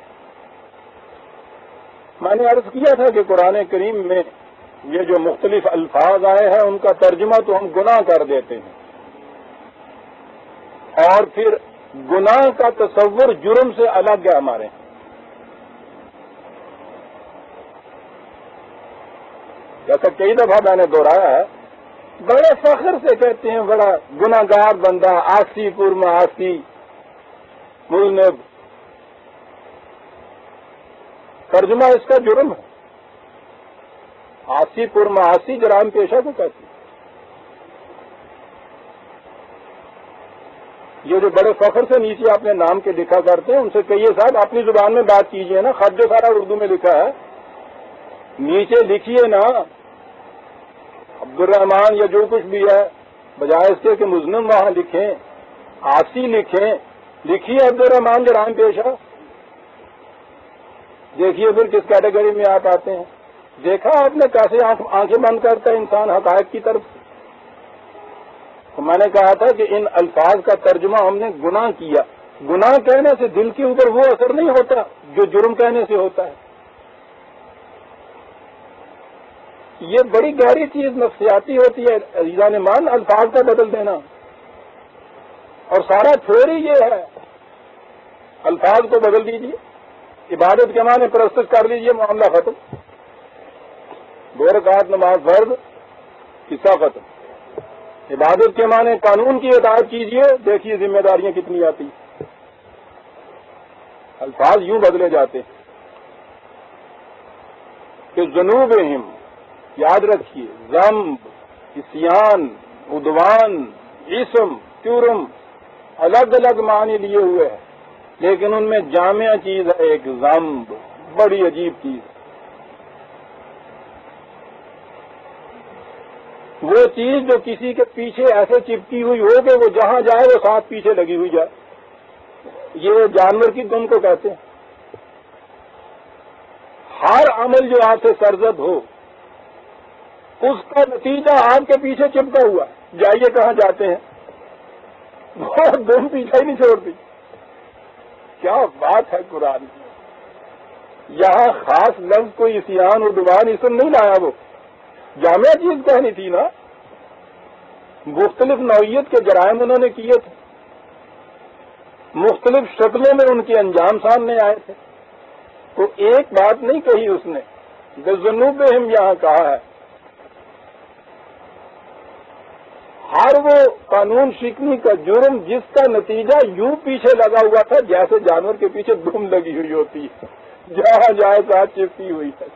میں نے عرض کیا تھا کہ قرآن کریم میں یہ جو مختلف الفاظ آئے ہیں ان کا ترجمہ تو ہم گناہ کر دیتے ہیں، اور پھر گناہ کا تصور جرم سے الگ ہے ہمارے۔ جیسا کئی دفعہ میں نے دہرایا ہے، بڑے فخر سے کہتے ہیں بڑا گناہ گار بندہ، آسی پر معاصی مذنب، ترجمہ اس کا جرم ہے۔ آسی پر معاصی جرائم پیشہ کو کہتے ہیں۔ یہ جو بڑے فخر سے نیچے اپنے نام کے لکھا کرتے ہیں ان سے کہیے صاحب اپنی زبان میں بات کیجئے نا، خط جو سارا اردو میں لکھا ہے نیچے لکھیے نا عبد الرحمان یا جو کچھ بھی ہے، بجائے اس کے کہ مذنب وہاں لکھیں، آسی لکھیں، لکھیے عبد الرحمان جرائم پیشہ۔ دیکھیے پھر کس کیٹیگری میں آپ آتے ہیں۔ دیکھا آپ نے کیسے آنکھیں بند کرتا ہے انسان حقائق کی طرف سے۔ تو میں نے کہا تھا کہ ان الفاظ کا ترجمہ ہم نے گناہ کیا۔ گناہ کہنے سے دل کے اوپر وہ اثر نہیں ہوتا جو جرم کہنے سے ہوتا ہے۔ یہ بڑی گہری چیز نفسیاتی ہوتی ہے عزیزان مان، الفاظ کا بدل دینا۔ اور سارا تھیوری یہ ہے، الفاظ کو بدل دیجیے، عبادت کے معنی پرستش کر لیجیے، معاملہ ختم، دو رکعت نماز فرض، قصہ ختم۔ عبادت کے معنی قانون کی اطاعت کیجیے، دیکھیے ذمہ داریاں کتنی آتی، الفاظ یوں بدلے جاتے ہیں کہ ذنوبہم، یاد رکھیے، ذنب، عصیان، عدوان، اسم، جرم، الگ الگ معنی لیے ہوئے ہیں، لیکن ان میں جامع چیز ہے ایک ذنب، بڑی عجیب چیز۔ وہ چیز جو کسی کے پیچھے ایسے چپکی ہوئی ہو کہ وہ جہاں جائے وہ ساتھ پیچھے لگی ہوئی جائے، یہ جانور کی گم کو کہتے ہیں۔ ہر عمل جو آپ سے سرزد ہو اس کا نتیجہ آپ کے پیچھے چپکا ہوا، جائیے کہاں جاتے ہیں، وہ دم پیچھے ہی نہیں چھوڑتی۔ کیا بات ہے قرآن کی، یہاں خاص لفظ کوئی عصیان عدوان اسم نہیں لایا، وہ جامع چیز کہنی تھی نا۔ مختلف نوعیت کے جرائم انہوں نے کیے تھے، مختلف شکلوں میں ان کے انجام سامنے آئے تھے، تو ایک بات نہیں کہی اس نے، بذنوبہم یہاں کہا ہے۔ ہر وہ قانون شکنی کا جرم جس کا نتیجہ یوں پیچھے لگا ہوا تھا جیسے جانور کے پیچھے دم لگی ہوئی ہوتی ہے، جہاں جائے ساتھ چپکی ہوئی ہے۔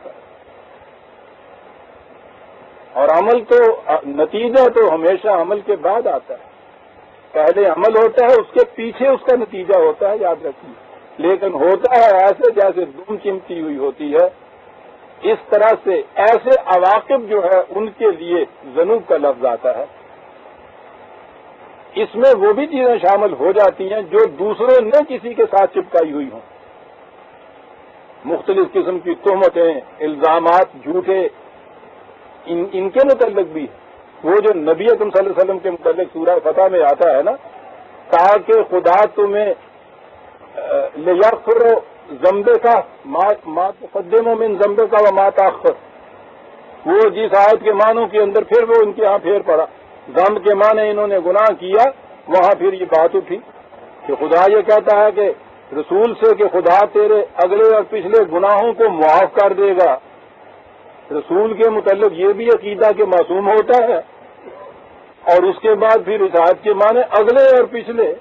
اور عمل تو نتیجہ تو ہمیشہ عمل کے بعد آتا ہے، پہلے عمل ہوتا ہے اس کے پیچھے اس کا نتیجہ ہوتا ہے، یاد رکھیے، لیکن ہوتا ہے ایسے جیسے دم چمتی ہوئی ہوتی ہے۔ اس طرح سے ایسے عواقب جو ہے ان کے لیے ذنوب کا لفظ آتا ہے، اس میں وہ بھی چیزیں شامل ہو جاتی ہیں جو دوسروں نے کسی کے ساتھ چپکائی ہوئی ہوں، مختلف قسم کی تہمتیں، الزامات جھوٹے، ان, ان کے متعلق بھی وہ جو نبی اکرم صلی اللہ علیہ وسلم کے متعلق سورہ فتح میں آتا ہے نا، تاکہ خدا تمہیں لیغفر ذنبے کا ما تقدم من ذنبے کا و ما تاخر، وہ جس آیت کے معنوں کے اندر پھر وہ ان کے ہاں پھیر پڑا، ذنب کے معنی انہوں نے گناہ کیا، وہاں پھر یہ بات اٹھی کہ خدا یہ کہتا ہے کہ رسول سے کہ خدا تیرے اگلے اور پچھلے گناہوں کو معاف کر دے گا۔ رسول کے متعلق یہ بھی عقیدہ کہ معصوم ہوتا ہے، اور اس کے بعد پھر اس آیت کے معنی اگلے اور پچھلے،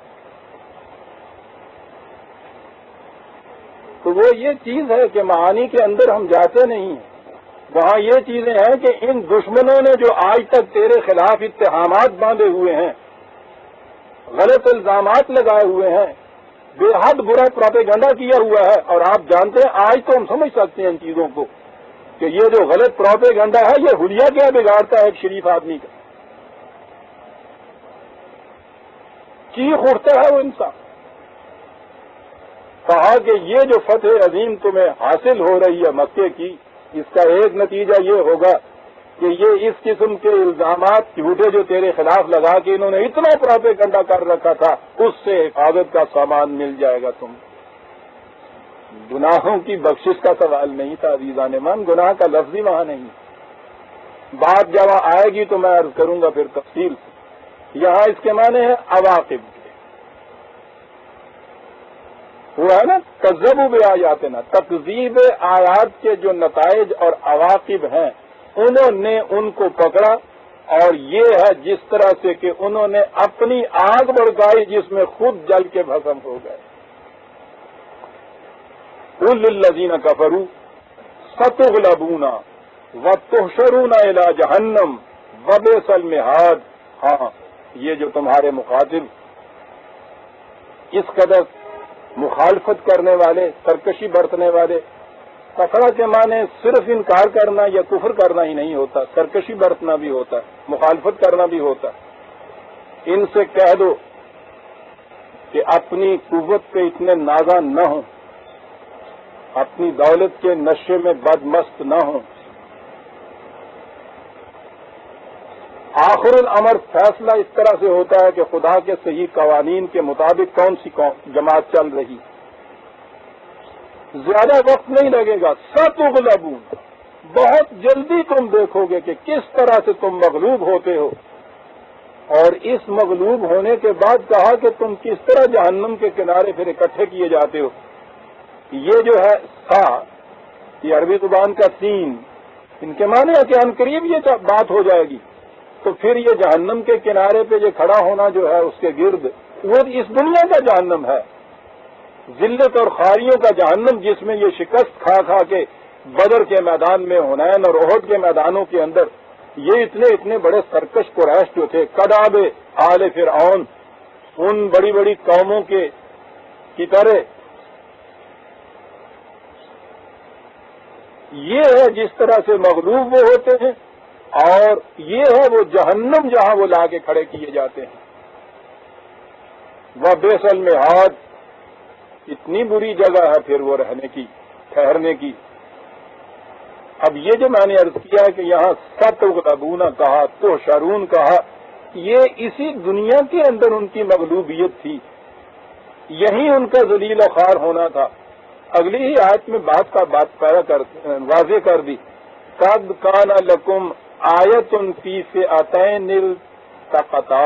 تو وہ یہ چیز ہے کہ معانی کے اندر ہم جاتے نہیں ہیں، وہاں یہ چیزیں ہیں کہ ان دشمنوں نے جو آج تک تیرے خلاف اتہامات باندھے ہوئے ہیں، غلط الزامات لگائے ہوئے ہیں، بے حد برا پروپیگنڈا کیا ہوا ہے، اور آپ جانتے ہیں آج تو ہم سمجھ سکتے ہیں ان چیزوں کو کہ یہ جو غلط پروپیگنڈا ہے یہ حلیہ کیا بگاڑتا ہے ایک شریف آدمی کا، چیخ اٹھتا ہے وہ انسان۔ کہا کہ یہ جو فتح عظیم تمہیں حاصل ہو رہی ہے مکے کی، اس کا ایک نتیجہ یہ ہوگا کہ یہ اس قسم کے الزامات جھوٹے جو تیرے خلاف لگا کے انہوں نے اتنا پروپیگنڈا کر رکھا تھا، اس سے حفاظت کا سامان مل جائے گا تم۔ گناہوں کی بخشش کا سوال نہیں تھا عزیزان من، گناہ کا لفظ ہی وہاں نہیں، بات جب آئے گی تو میں عرض کروں گا پھر تفصیل سے۔ یہاں اس کے معنی ہے عواقب، وہ ہے نا کذبوا بآیاتنا، تکذیب آیات کے جو نتائج اور عواقب ہیں انہوں نے ان کو پکڑا، اور یہ ہے جس طرح سے کہ انہوں نے اپنی آگ بھڑکائی جس میں خود جل کے بھسم ہو گئے۔ قل للذین کفروا ستغلبون وتحشرون الی جہنم وبئس المہاد۔ ہاں، یہ جو تمہارے مخاطب اس قدر مخالفت کرنے والے، سرکشی برتنے والے، کفرہ کے معنی صرف انکار کرنا یا کفر کرنا ہی نہیں ہوتا، سرکشی برتنا بھی ہوتا ہے، مخالفت کرنا بھی ہوتا ہے۔ ان سے کہہ دو کہ اپنی قوت پہ اتنے نازاں نہ ہوں، اپنی دولت کے نشے میں بدمست نہ ہوں۔ آخر الامر فیصلہ اس طرح سے ہوتا ہے کہ خدا کے صحیح قوانین کے مطابق کون سی جماعت چل رہی، زیادہ وقت نہیں لگے گا۔ ستغلبون، بہت جلدی تم دیکھو گے کہ کس طرح سے تم مغلوب ہوتے ہو، اور اس مغلوب ہونے کے بعد کہا کہ تم کس طرح جہنم کے کنارے پھر اکٹھے کیے جاتے ہو. یہ جو ہے سا، یہ عربی زبان کا سین، ان کے معنی ہے کہ ان قریب یہ بات ہو جائے گی. تو پھر یہ جہنم کے کنارے پہ یہ کھڑا ہونا جو ہے اس کے گرد، وہ اس دنیا کا جہنم ہے، ذلت اور خاریوں کا جہنم، جس میں یہ شکست کھا کھا کے بدر کے میدان میں، حنین اور احد کے میدانوں کے اندر یہ اتنے اتنے بڑے سرکش قریش جو تھے، کداب آل فرعون، ان بڑی بڑی قوموں کے کی طرح، یہ ہے جس طرح سے مغلوب وہ ہوتے ہیں، اور یہ ہے وہ جہنم جہاں وہ لا کے کھڑے کیے جاتے ہیں. وہ بیس المہاد، اتنی بری جگہ ہے پھر وہ رہنے کی، ٹھہرنے کی. اب یہ جو میں نے عرض کیا ہے کہ یہاں ستغلبون کہا، تو شرون کہا، یہ اسی دنیا کے اندر ان کی مغلوبیت تھی، یہی ان کا ذلیل و خوار ہونا تھا. اگلی ہی آیت میں بات کا بات پیدا کر واضح کر دی. قد کان لکم آیت فی فئتین التقطا،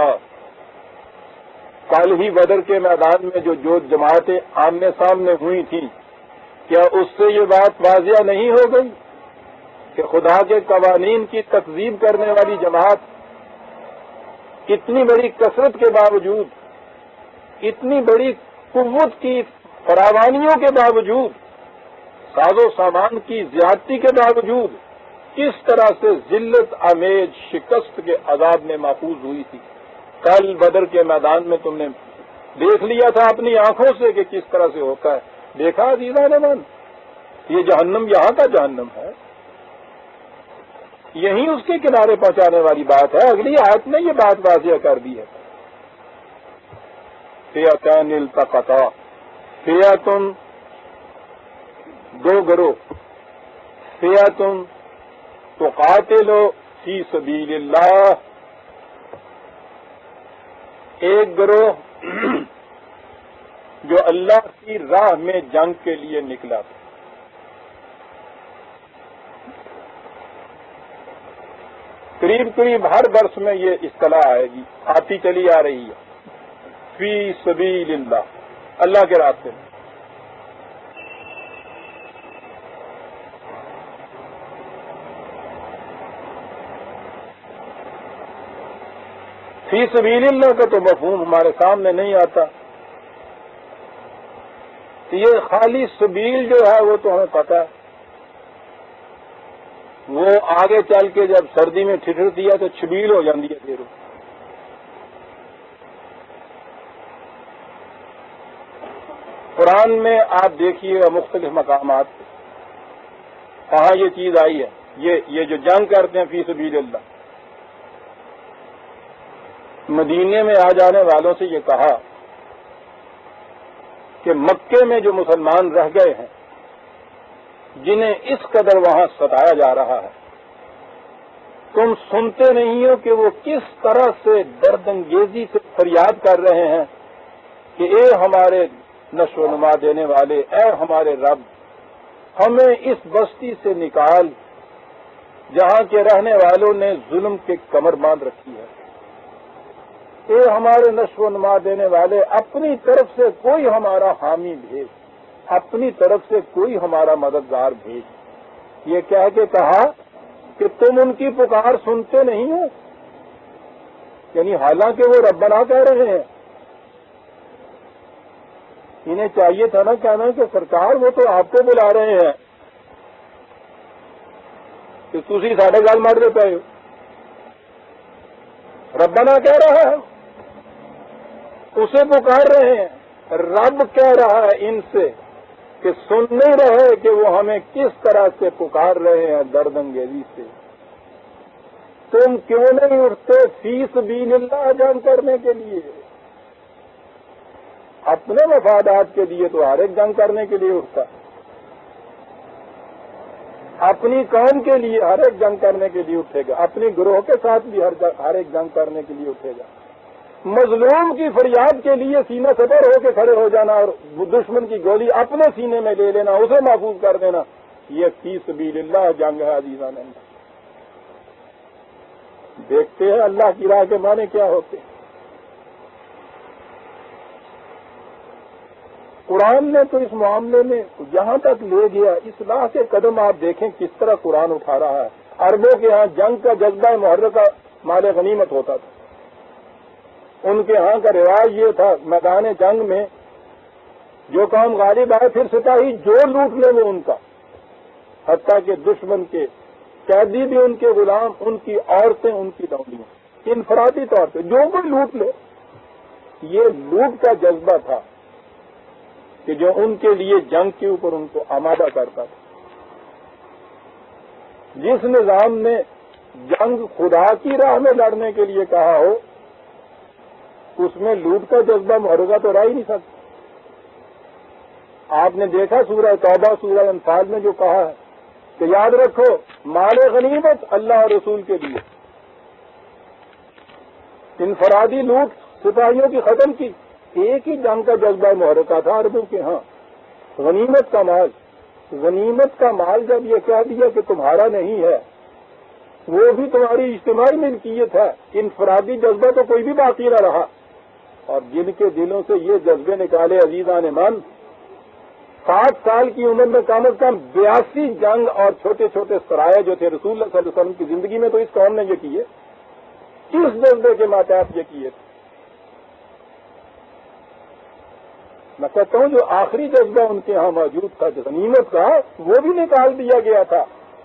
کل ہی بدر کے میدان میں جو جو جماعتیں آمنے سامنے ہوئی تھیں، کیا اس سے یہ بات واضح نہیں ہو گئی کہ خدا کے قوانین کی تکذیب کرنے والی جماعت اتنی بڑی کثرت کے باوجود، اتنی بڑی قوت کی فراوانیوں کے باوجود، ساز و سامان کی زیادتی کے باوجود کس طرح سے ذلت آمیز شکست کے عذاب میں محفوظ ہوئی تھی. کل بدر کے میدان میں تم نے دیکھ لیا تھا اپنی آنکھوں سے کہ کس طرح سے ہوتا ہے. دیکھا عزیزان من، یہ جہنم یہاں کا جہنم ہے، یہی اس کے کنارے پہنچانے والی بات ہے. اگلی آیت نے یہ بات واضح کر دی ہے. فئتین التقطا، فئتن دو گروہ، فئتن تقاتل فی سبیل اللہ، ایک گروہ جو اللہ کی راہ میں جنگ کے لیے نکلا تھا. قریب قریب ہر برس میں یہ اصطلاح آئے گی، آتی چلی آ رہی ہے. فی سبیل اللہ، اللہ کے راستے میں. فی سبیل اللہ کا تو مفہوم ہمارے سامنے نہیں آتا. یہ خالی سبیل جو ہے وہ تو ہمیں پتا ہے، وہ آگے چل کے جب سردی میں ٹھٹرتی ہے تو چھبیل ہو جاتی ہے. پھر قرآن میں آپ دیکھیے گا مختلف مقامات کہاں یہ چیز آئی ہے. یہ یہ جو جنگ کرتے ہیں فی سبیل اللہ، مدینے میں آ جانے والوں سے یہ کہا کہ مکے میں جو مسلمان رہ گئے ہیں، جنہیں اس قدر وہاں ستایا جا رہا ہے، تم سنتے نہیں ہو کہ وہ کس طرح سے درد انگیزی سے فریاد کر رہے ہیں کہ اے ہمارے نشو و نما دینے والے، اے ہمارے رب، ہمیں اس بستی سے نکال جہاں کے رہنے والوں نے ظلم کے کمر باندھ رکھی ہے. اے ہمارے نشو و نما دینے والے، اپنی طرف سے کوئی ہمارا حامی بھیج، اپنی طرف سے کوئی ہمارا مددگار بھیج. یہ کہہ کے کہا کہ تم ان کی پکار سنتے نہیں ہو، یعنی حالانکہ وہ ربنا کہہ رہے ہیں. انہیں چاہیے تھا نا کہنا کہ سرکار وہ تو آپ کو بلا رہے ہیں کہ تسی ساڈے گل مارتے پے ہو. ربنا کہہ رہا ہے، اسے پکار رہے ہیں. رب کہہ رہا ہے ان سے کہ سن نہیں رہے کہ وہ ہمیں کس طرح سے پکار رہے ہیں درد انگیزی سے. تم کیوں نہیں اٹھتے فی سبیل اللہ جنگ کرنے کے لیے؟ اپنے مفادات کے لیے تو ہر ایک جنگ کرنے کے لیے اٹھتا، اپنی قوم کے لیے ہر ایک جنگ کرنے کے لیے اٹھے گا، اپنی گروہ کے ساتھ بھی ہر ایک جنگ کرنے کے لیے اٹھے گا. مظلوم کی فریاد کے لیے سینہ سپر ہو کے کھڑے ہو جانا اور دشمن کی گولی اپنے سینے میں لے لینا، اسے محفوظ کر دینا، یہ فی سبیل اللہ جنگ ہے عزیزان. دیکھتے ہیں اللہ کی راہ کے معنی کیا ہوتے ہیں۔ قرآن نے تو اس معاملے میں یہاں تک لے گیا، اصلاح کے قدم آپ دیکھیں کس طرح قرآن اٹھا رہا ہے۔ عربوں کے ہاں جنگ کا جذبہ محرکہ مال غنیمت ہوتا تھا، ان کے ہاں کا رواج یہ تھا میدان جنگ میں جو قوم غالب آئے پھر سپاہی جو لوٹ لے وہ ان کا، حتیٰ کہ دشمن کے قیدی بھی ان کے غلام، ان کی عورتیں، ان کی لونڈیاں، انفرادی طور پہ جو کوئی لوٹ لے۔ یہ لوٹ کا جذبہ تھا کہ جو ان کے لیے جنگ کے اوپر ان کو آمادہ کرتا تھا۔ جس نظام نے جنگ خدا کی راہ میں لڑنے کے لیے کہا ہو، اس میں لوٹ کا جذبہ محرکہ تو رہ ہی نہیں سکتا۔ آپ نے دیکھا سورہ توبہ، سورہ انفال میں جو کہا ہے کہ یاد رکھو مال غنیمت اللہ اور رسول کے لیے، انفرادی لوٹ سپاہیوں کی ختم کی، ایک ہی جنگ کا جذبہ محرکہ تھا عربوں کے ہاں، غنیمت کا مال۔ غنیمت کا مال جب یہ کہہ دیا کہ تمہارا نہیں ہے، وہ بھی تمہاری اجتماعی ملکیت ہے، انفرادی جذبہ تو کوئی بھی باقی نہ رہا۔ اور جن کے دلوں سے یہ جذبے نکالے عزیزان من، ساٹھ سال کی عمر میں کم از کم بیاسی جنگ اور چھوٹے چھوٹے سرائے جو تھے رسول اللہ صلی اللہ علیہ وسلم کی زندگی میں، تو اس قوم نے یہ کیے، کس جذبے کے ماتحت یہ کیے تھے؟ میں کہتا ہوں جو آخری جذبہ ان کے ہاں موجود تھا غنیمت کا، وہ بھی نکال دیا گیا تھا۔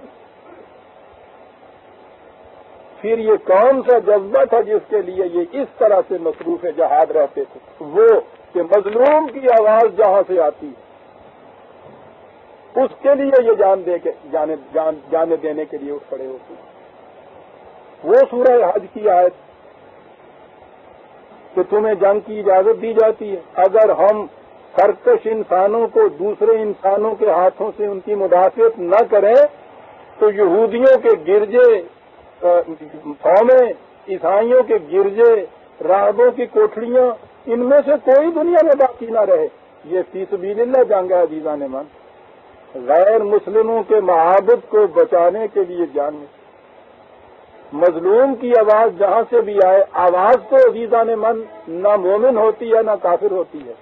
پھر یہ کون سا جذبہ تھا جس کے لیے یہ اس طرح سے مصروف جہاد رہتے تھے؟ وہ کہ مظلوم کی آواز جہاں سے آتی ہے اس کے لیے یہ جان دے کے جانے جان جانے دینے کے لیے اٹھ کھڑے ہوتے ہیں۔ وہ سورہ حج کی آیت کہ تمہیں جنگ کی اجازت دی جاتی ہے اگر ہم سرکش انسانوں کو دوسرے انسانوں کے ہاتھوں سے ان کی مدافعت نہ کریں تو یہودیوں کے گرجے، قومیں، عیسائیوں کے گرجے، راہبوں کی کوٹھڑیاں، ان میں سے کوئی دنیا میں باقی نہ رہے۔ یہ فی سبیل اللہ جنگ ہے عزیزان من، غیر مسلموں کے معابد کو بچانے کے لیے جان۔ مظلوم کی آواز جہاں سے بھی آئے، آواز تو عزیزان من نہ مومن ہوتی ہے نہ کافر ہوتی ہے،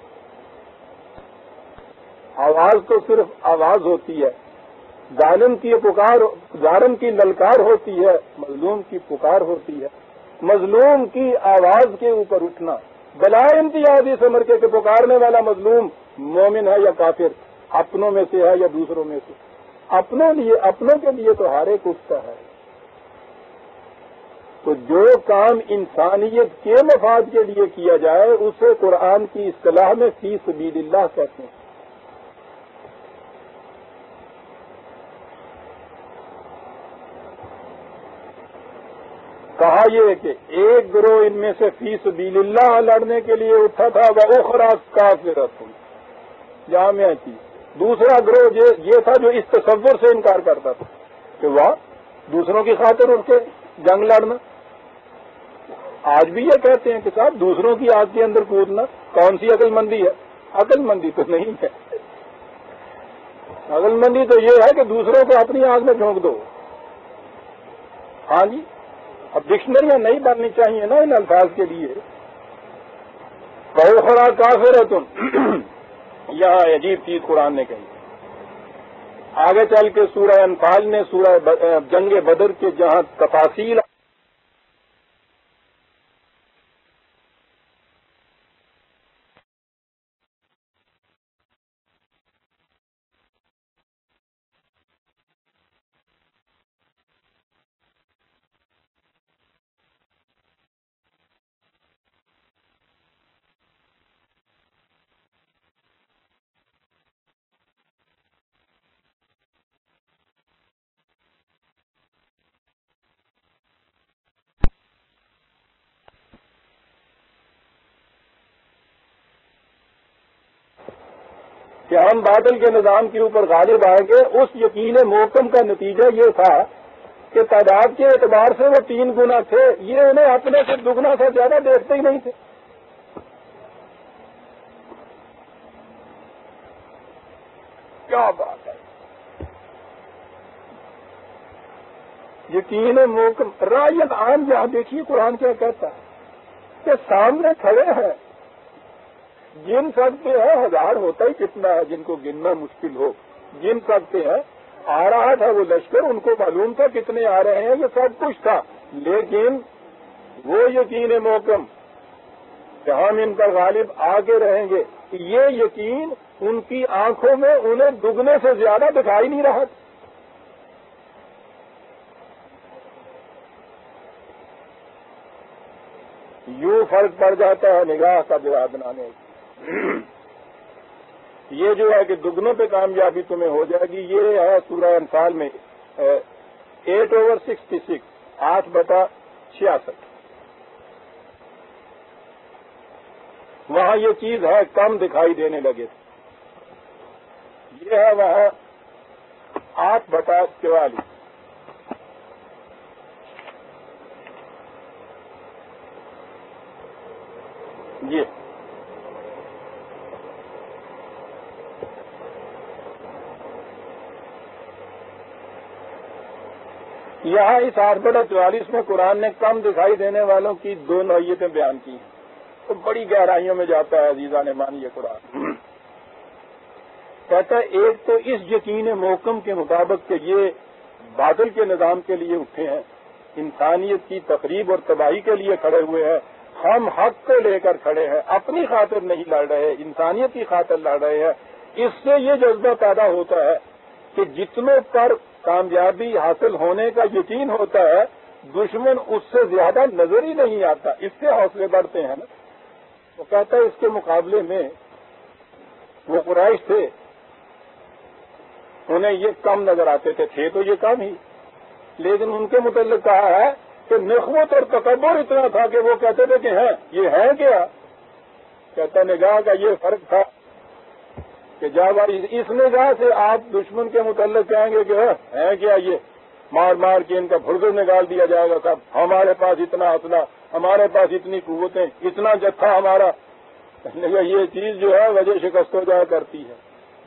آواز تو صرف آواز ہوتی ہے۔ ظالم کی پکار، ظالم کی للکار ہوتی ہے، مظلوم کی پکار ہوتی ہے۔ مظلوم کی آواز کے اوپر اٹھنا، بلا امتیازی سمر کے کہ پکارنے والا مظلوم مومن ہے یا کافر، اپنوں میں سے ہے یا دوسروں میں سے، اپنے لیے اپنوں کے لیے تو ہر ایک اٹھتا ہے۔ تو جو کام انسانیت کے مفاد کے لیے کیا جائے اسے قرآن کی اصطلاح میں فی سبیل اللہ کہتے ہیں۔ کہا یہ کہ ایک گروہ ان میں سے فی سبیل اللہ لڑنے کے لیے اٹھا تھا، وَأُخْرَى كَافِرَةٌ، جامعہ تھی۔ دوسرا گروہ یہ تھا جو اس تصور سے انکار کرتا تھا کہ واہ دوسروں کی خاطر اٹھ کے جنگ لڑنا۔ آج بھی یہ کہتے ہیں کہ صاحب دوسروں کی آگ کے اندر کودنا کون سی عقل مندی ہے؟ عقل مندی تو نہیں ہے، عقل مندی تو یہ ہے کہ دوسروں کو اپنی آگ میں جھونک دو۔ ہاں جی، اب ڈکشنریاں نہیں بننی چاہیے نا ان الفاظ کے لیے۔ وَأُخْرَى كَافِرَةٌ، یہاں عجیب چیز قرآن نے کہی۔ آگے چل کے سورہ انفال نے سورہ جنگ بدر کے جہاں تفاصیل کہ ہم باطل کے نظام کے اوپر غالب آئیں گے، اس یقین محکم کا نتیجہ یہ تھا کہ تعداد کے اعتبار سے وہ تین گنا تھے، یہ انہیں اپنے سے دگنا سے زیادہ دیکھتے ہی نہیں تھے۔ کیا بات ہے! یقین محکم رائے عام جہاں دیکھیے قرآن کیا کہتا ہے کہ سامنے کھڑے ہیں، گن سکتے ہیں، ہزار ہوتا ہی کتنا ہے جن کو گننا مشکل ہو، گن سکتے ہیں، آ رہا تھا وہ لشکر، ان کو معلوم تھا کتنے آ رہے ہیں، یہ سب کچھ تھا، لیکن وہ یقین محکم کہ ہم ان پر غالب آ کے رہیں گے، یہ یقین ان کی آنکھوں میں انہیں دگنے سے زیادہ دکھائی نہیں رہا تھا۔ یوں فرق پڑ جاتا ہے نگاہ کا جواب بنانے کی۔ یہ جو ہے کہ دگنوں پہ کامیابی تمہیں ہو جائے گی، یہ ہے سورہ انفال میں ایٹ اوور سکسٹی سکس آٹھ بٹا چھیاسٹھ، وہاں یہ چیز ہے کم دکھائی دینے لگے تھے، یہ ہے وہاں آٹھ بٹا چوالیس۔ یہ یہاں اس آٹھ بٹا چوالیس میں قرآن نے کم دکھائی دینے والوں کی دو نوعیتیں بیان کی ہیں، تو بڑی گہرائیوں میں جاتا ہے عزیزان مان یہ قرآن۔ کہتا ہے ایک تو اس یقین محکم کے مطابق کہ یہ بادل کے نظام کے لیے اٹھے ہیں، انسانیت کی تقریب اور تباہی کے لیے کھڑے ہوئے ہیں، ہم حق کو لے کر کھڑے ہیں، اپنی خاطر نہیں لڑ رہے، انسانیت کی خاطر لڑ رہے ہیں۔ اس سے یہ جذبہ پیدا ہوتا ہے کہ جتنوں پر کامیابی حاصل ہونے کا یقین ہوتا ہے، دشمن اس سے زیادہ نظر ہی نہیں آتا، اس سے حوصلے بڑھتے ہیں نا۔ وہ کہتا ہے اس کے مقابلے میں وہ قریش تھے، انہیں یہ کم نظر آتے تھے، تھے تو یہ کم ہی، لیکن ان کے متعلق کہا ہے کہ نخوت اور تکبر اتنا تھا کہ وہ کہتے تھے کہ ہیں یہ ہے کیا؟ کہتا نگاہ کا یہ فرق تھا کہ جب اس نگاہ سے آپ دشمن کے متعلق کہیں گے کہ ہے کیا، یہ مار مار کے ان کا بھڑگر نکال دیا جائے گا، صاحب ہمارے پاس اتنا اسلحہ، ہمارے پاس اتنی قوتیں، اتنا جتھا ہمارا، یہ چیز جو ہے وجہ شکست ہو جایا کرتی ہے۔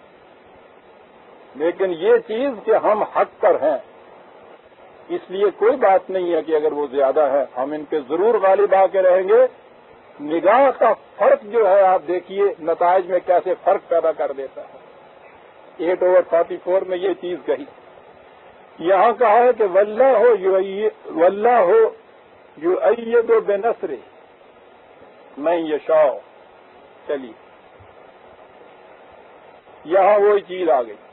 لیکن یہ چیز کہ ہم حق پر ہیں، اس لیے کوئی بات نہیں ہے کہ اگر وہ زیادہ ہے ہم ان کے ضرور غالب آ کے رہیں گے۔ نگاہ کا فرق جو ہے آپ دیکھیے نتائج میں کیسے فرق پیدا کر دیتا ہے۔ ایٹ اوور فورٹی فور میں یہ چیز کہی، یہاں کہا ہے کہ واللہ ہو واللہ ہو یؤید بنصرہ من یشاء۔ چلیے یہاں وہی چیز آ گئی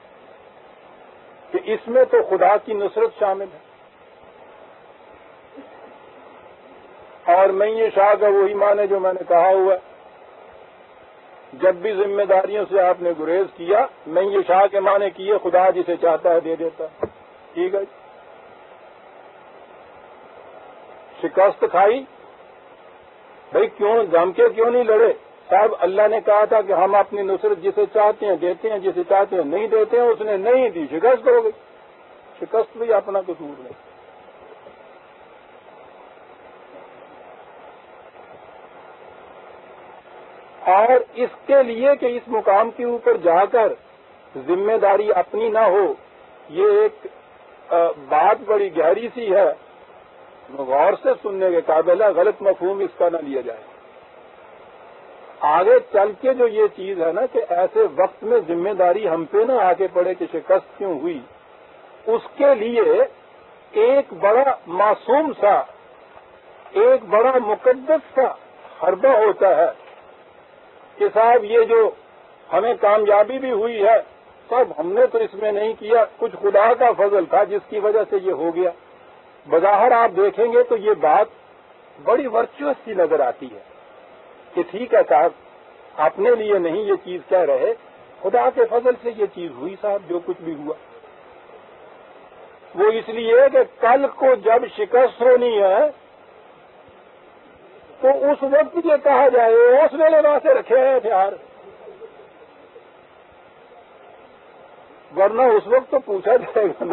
کہ اس میں تو خدا کی نصرت شامل ہے، اور میں یہ شاہ کا وہی معنی جو میں نے کہا ہوا ہے، جب بھی ذمہ داریوں سے آپ نے گریز کیا، میں یہ شاہ کے معنی کیے خدا جسے چاہتا ہے دے دیتا ہے۔ ٹھیک ہے، شکست کھائی، بھائی کیوں جم کے کیوں نہیں لڑے؟ صاحب اللہ نے کہا تھا کہ ہم اپنی نصرت جسے چاہتے ہیں دیتے ہیں، جسے چاہتے ہیں نہیں دیتے ہیں، اس نے نہیں دی، شکست ہو گئی۔ شکست بھی اپنا قصور نہیں۔ اور اس کے لیے کہ اس مقام کے اوپر جا کر ذمہ داری اپنی نہ ہو، یہ ایک بات بڑی گہری سی ہے، غور سے سننے کے قابل ہے، غلط مفہوم اس کا نہ لیا جائے۔ آگے چل کے جو یہ چیز ہے نا کہ ایسے وقت میں ذمہ داری ہم پہ نہ آ کے پڑے کہ شکست کیوں ہوئی، اس کے لیے ایک بڑا معصوم سا، ایک بڑا مقدس سا حربہ ہوتا ہے کہ صاحب یہ جو ہمیں کامیابی بھی ہوئی ہے، صاحب ہم نے تو اس میں نہیں کیا، کچھ خدا کا فضل تھا جس کی وجہ سے یہ ہو گیا۔ بظاہر آپ دیکھیں گے تو یہ بات بڑی ورچوئس سی نظر آتی ہے کہ ٹھیک ہے صاحب اپنے لیے نہیں یہ چیز کہہ رہے، خدا کے فضل سے یہ چیز ہوئی، صاحب جو کچھ بھی ہوا وہ اس لیے کہ کل کو جب شکست ہونی ہے تو اس وقت یہ کہا جائے اس ویلے وہاں سے رکھے ہیں ہتھیار، ورنہ اس وقت تو پوچھا جائے گا نا۔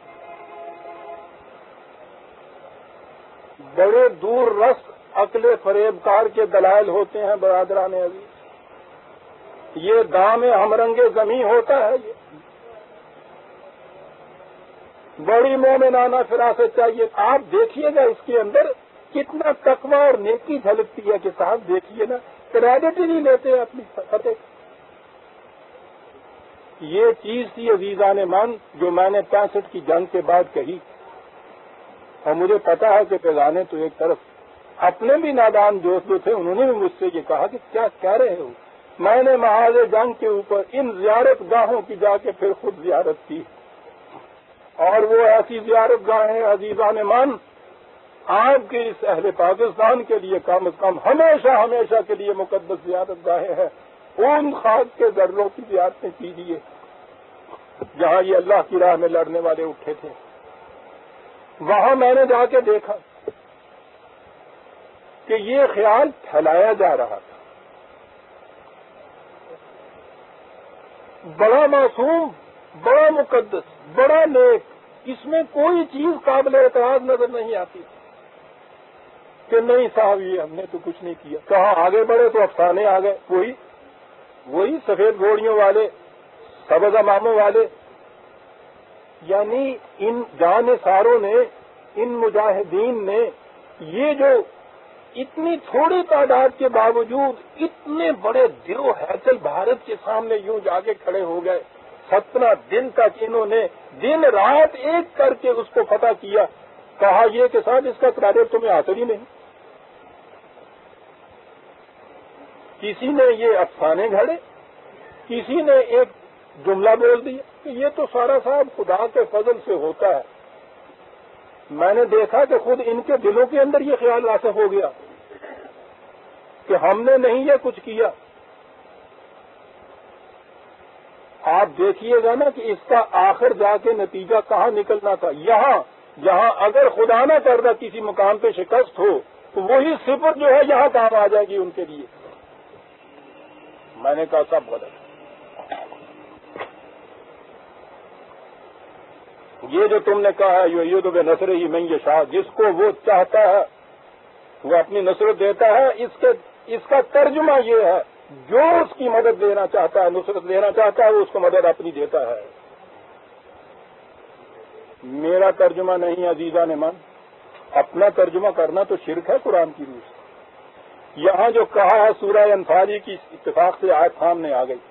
بڑے دور رس عقل فریب کار کے دلائل ہوتے ہیں برادران عزیز، یہ دام ہم رنگ زمیں ہوتا ہے، یہ بڑی مومنانہ فراست چاہیے. آپ دیکھیے گا اس کے اندر کتنا تقویٰ اور نیکی جھلکتی ہے کہ صاحب دیکھیے نا کریڈٹ ہی نہیں لیتے اپنی فتح. یہ چیز تھی عزیزان من جو میں نے پینسٹھ کی جنگ کے بعد کہی. اور مجھے پتا ہے کہ پیغانے تو ایک طرف اپنے بھی نادان دوست جو تھے انہوں نے بھی مجھ سے یہ کہا کہ کیا کہہ رہے ہو. میں نے محاذ جنگ کے اوپر ان زیارت گاہوں کی جا کے پھر خود زیارت کی اور وہ ایسی زیارت گاہیں عزیزان من آپ کے اس اہل پاکستان کے لیے کم از کم ہمیشہ ہمیشہ کے لیے مقدس زیارت گاہیں ہیں. ان خاک کے ذروں کی زیارتیں کیجیے جہاں یہ اللہ کی راہ میں لڑنے والے اٹھے تھے. وہاں میں نے جا کے دیکھا کہ یہ خیال پھیلایا جا رہا تھا بڑا معصوم بڑا مقدس بڑا نیک, اس میں کوئی چیز قابل اعتراض نظر نہیں آتی کہ نہیں صاحب یہ ہم نے تو کچھ نہیں کیا. کہاں آگے بڑھے تو افسانے آ گئے, وہی وہی سفید گھوڑیوں والے سبز اماموں والے. یعنی ان جان ساروں نے ان مجاہدین نے یہ جو اتنی تھوڑی تعداد کے باوجود اتنے بڑے دیو ہیکل بھارت کے سامنے یوں جا کے کھڑے ہو گئے. سترہ دن تک انہوں نے دن رات ایک کر کے اس کو فتح کیا. کہا یہ کہ صاحب اس کا کریڈٹ تمہیں حاصل ہی نہیں. کسی نے یہ افسانے گھڑے, کسی نے ایک جملہ بول دیا کہ یہ تو سارا صاحب خدا کے فضل سے ہوتا ہے. میں نے دیکھا کہ خود ان کے دلوں کے اندر یہ خیال راسخ ہو گیا کہ ہم نے نہیں یہ کچھ کیا. آپ دیکھیے گا نا کہ اس کا آخر جا کے نتیجہ کہاں نکلنا تھا. یہاں جہاں اگر خدا نہ کردہ کسی مقام پہ شکست ہو تو وہی صفر جو ہے یہاں کام آ جائے گی ان کے لیے. میں نے کہا سب غلط. یہ جو تم نے کہا ہے یہ تو بے نصر ہی میں یہ شاہ, جس کو وہ چاہتا ہے وہ اپنی نصرت دیتا ہے. اس کے اس کا ترجمہ یہ ہے جو اس کی مدد لینا چاہتا ہے نصرت لینا چاہتا ہے وہ اس کو مدد اپنی دیتا ہے. میرا ترجمہ نہیں عزیزان من, اپنا ترجمہ کرنا تو شرک ہے قرآن کی روح سے. یہاں جو کہا ہے سورہ انفال کی اتفاق سے آیت سامنے آ گئی.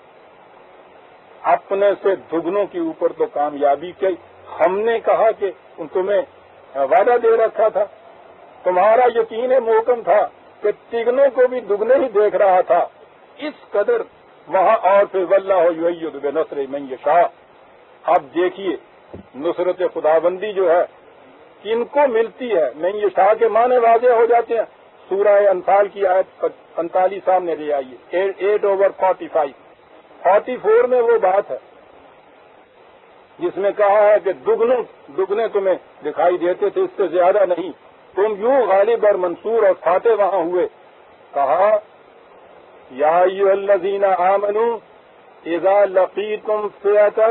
اپنے سے دگنوں کے اوپر تو کامیابی کی. ہم نے کہا کہ تمہیں وعدہ دے رکھا تھا, تمہارا یقین محکم تھا کہ تگنوں کو بھی دگنے ہی دیکھ رہا تھا. اس قدر وہاں اور پھر واللہ یؤید بنصر من یشاء. اب دیکھیے نصرت خدابندی جو ہے کن کو ملتی ہے. من یشاء کے معنی واضح ہو جاتے ہیں. سورہ انفال کی آیت پینتالیس سامنے لے آئیے, eight over forty five forty four میں وہ بات ہے جس میں کہا ہے کہ دگنے دگنے تمہیں دکھائی دیتے تھے, اس سے زیادہ نہیں. تم یوں غالب اور منصور اور فاتح وہاں ہوئے. کہا یا ایھا الذین آمنوا اذا لقیتم فئۃ,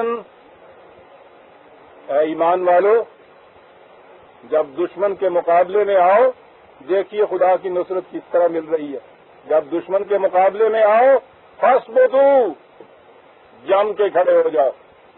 اے ایمان والو جب دشمن کے مقابلے میں آؤ. دیکھیے خدا کی نصرت کس طرح مل رہی ہے. جب دشمن کے مقابلے میں آؤ فاثبتوا, جم کے کھڑے ہو جاؤ,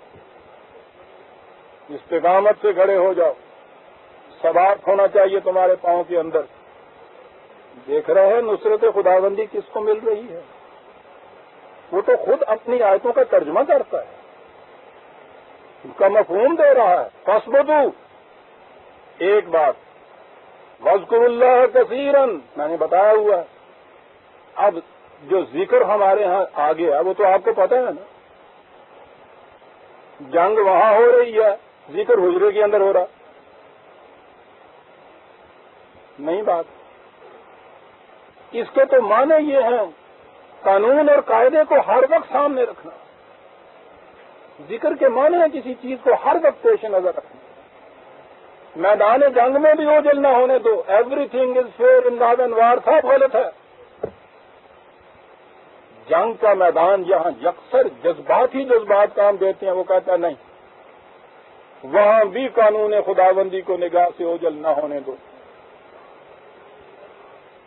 استقامت سے کھڑے ہو جاؤ. ثبات ہونا چاہیے تمہارے پاؤں کے اندر. دیکھ رہے ہیں نصرت خداوندی کس کو مل رہی ہے. وہ تو خود اپنی آیتوں کا ترجمہ کرتا ہے, ان کا مفہوم دے رہا ہے. فاثبتوا ایک بات, واذکروا اللہ کثیرا میں نے بتایا ہوا ہے. اب جو ذکر ہمارے ہاں آگے ہے وہ تو آپ کو پتہ ہے نا. جنگ وہاں ہو رہی ہے, ذکر حجرے کے اندر ہو رہا نہیں. بات اس کے تو معنی یہ ہیں قانون اور قاعدے کو ہر وقت سامنے رکھنا. ذکر کے معنی ہے کسی چیز کو ہر وقت پیش نظر رکھنا. میدان جنگ میں بھی اوجل نہ ہونے دو. Everything is fair in love and war سب غلط ہے. جنگ کا میدان جہاں یکسر جذبات ہی جذبات کام دیتے ہیں وہ کہتا نہیں, وہاں بھی قانون خداوندی کو نگاہ سے اوجل نہ ہونے دو.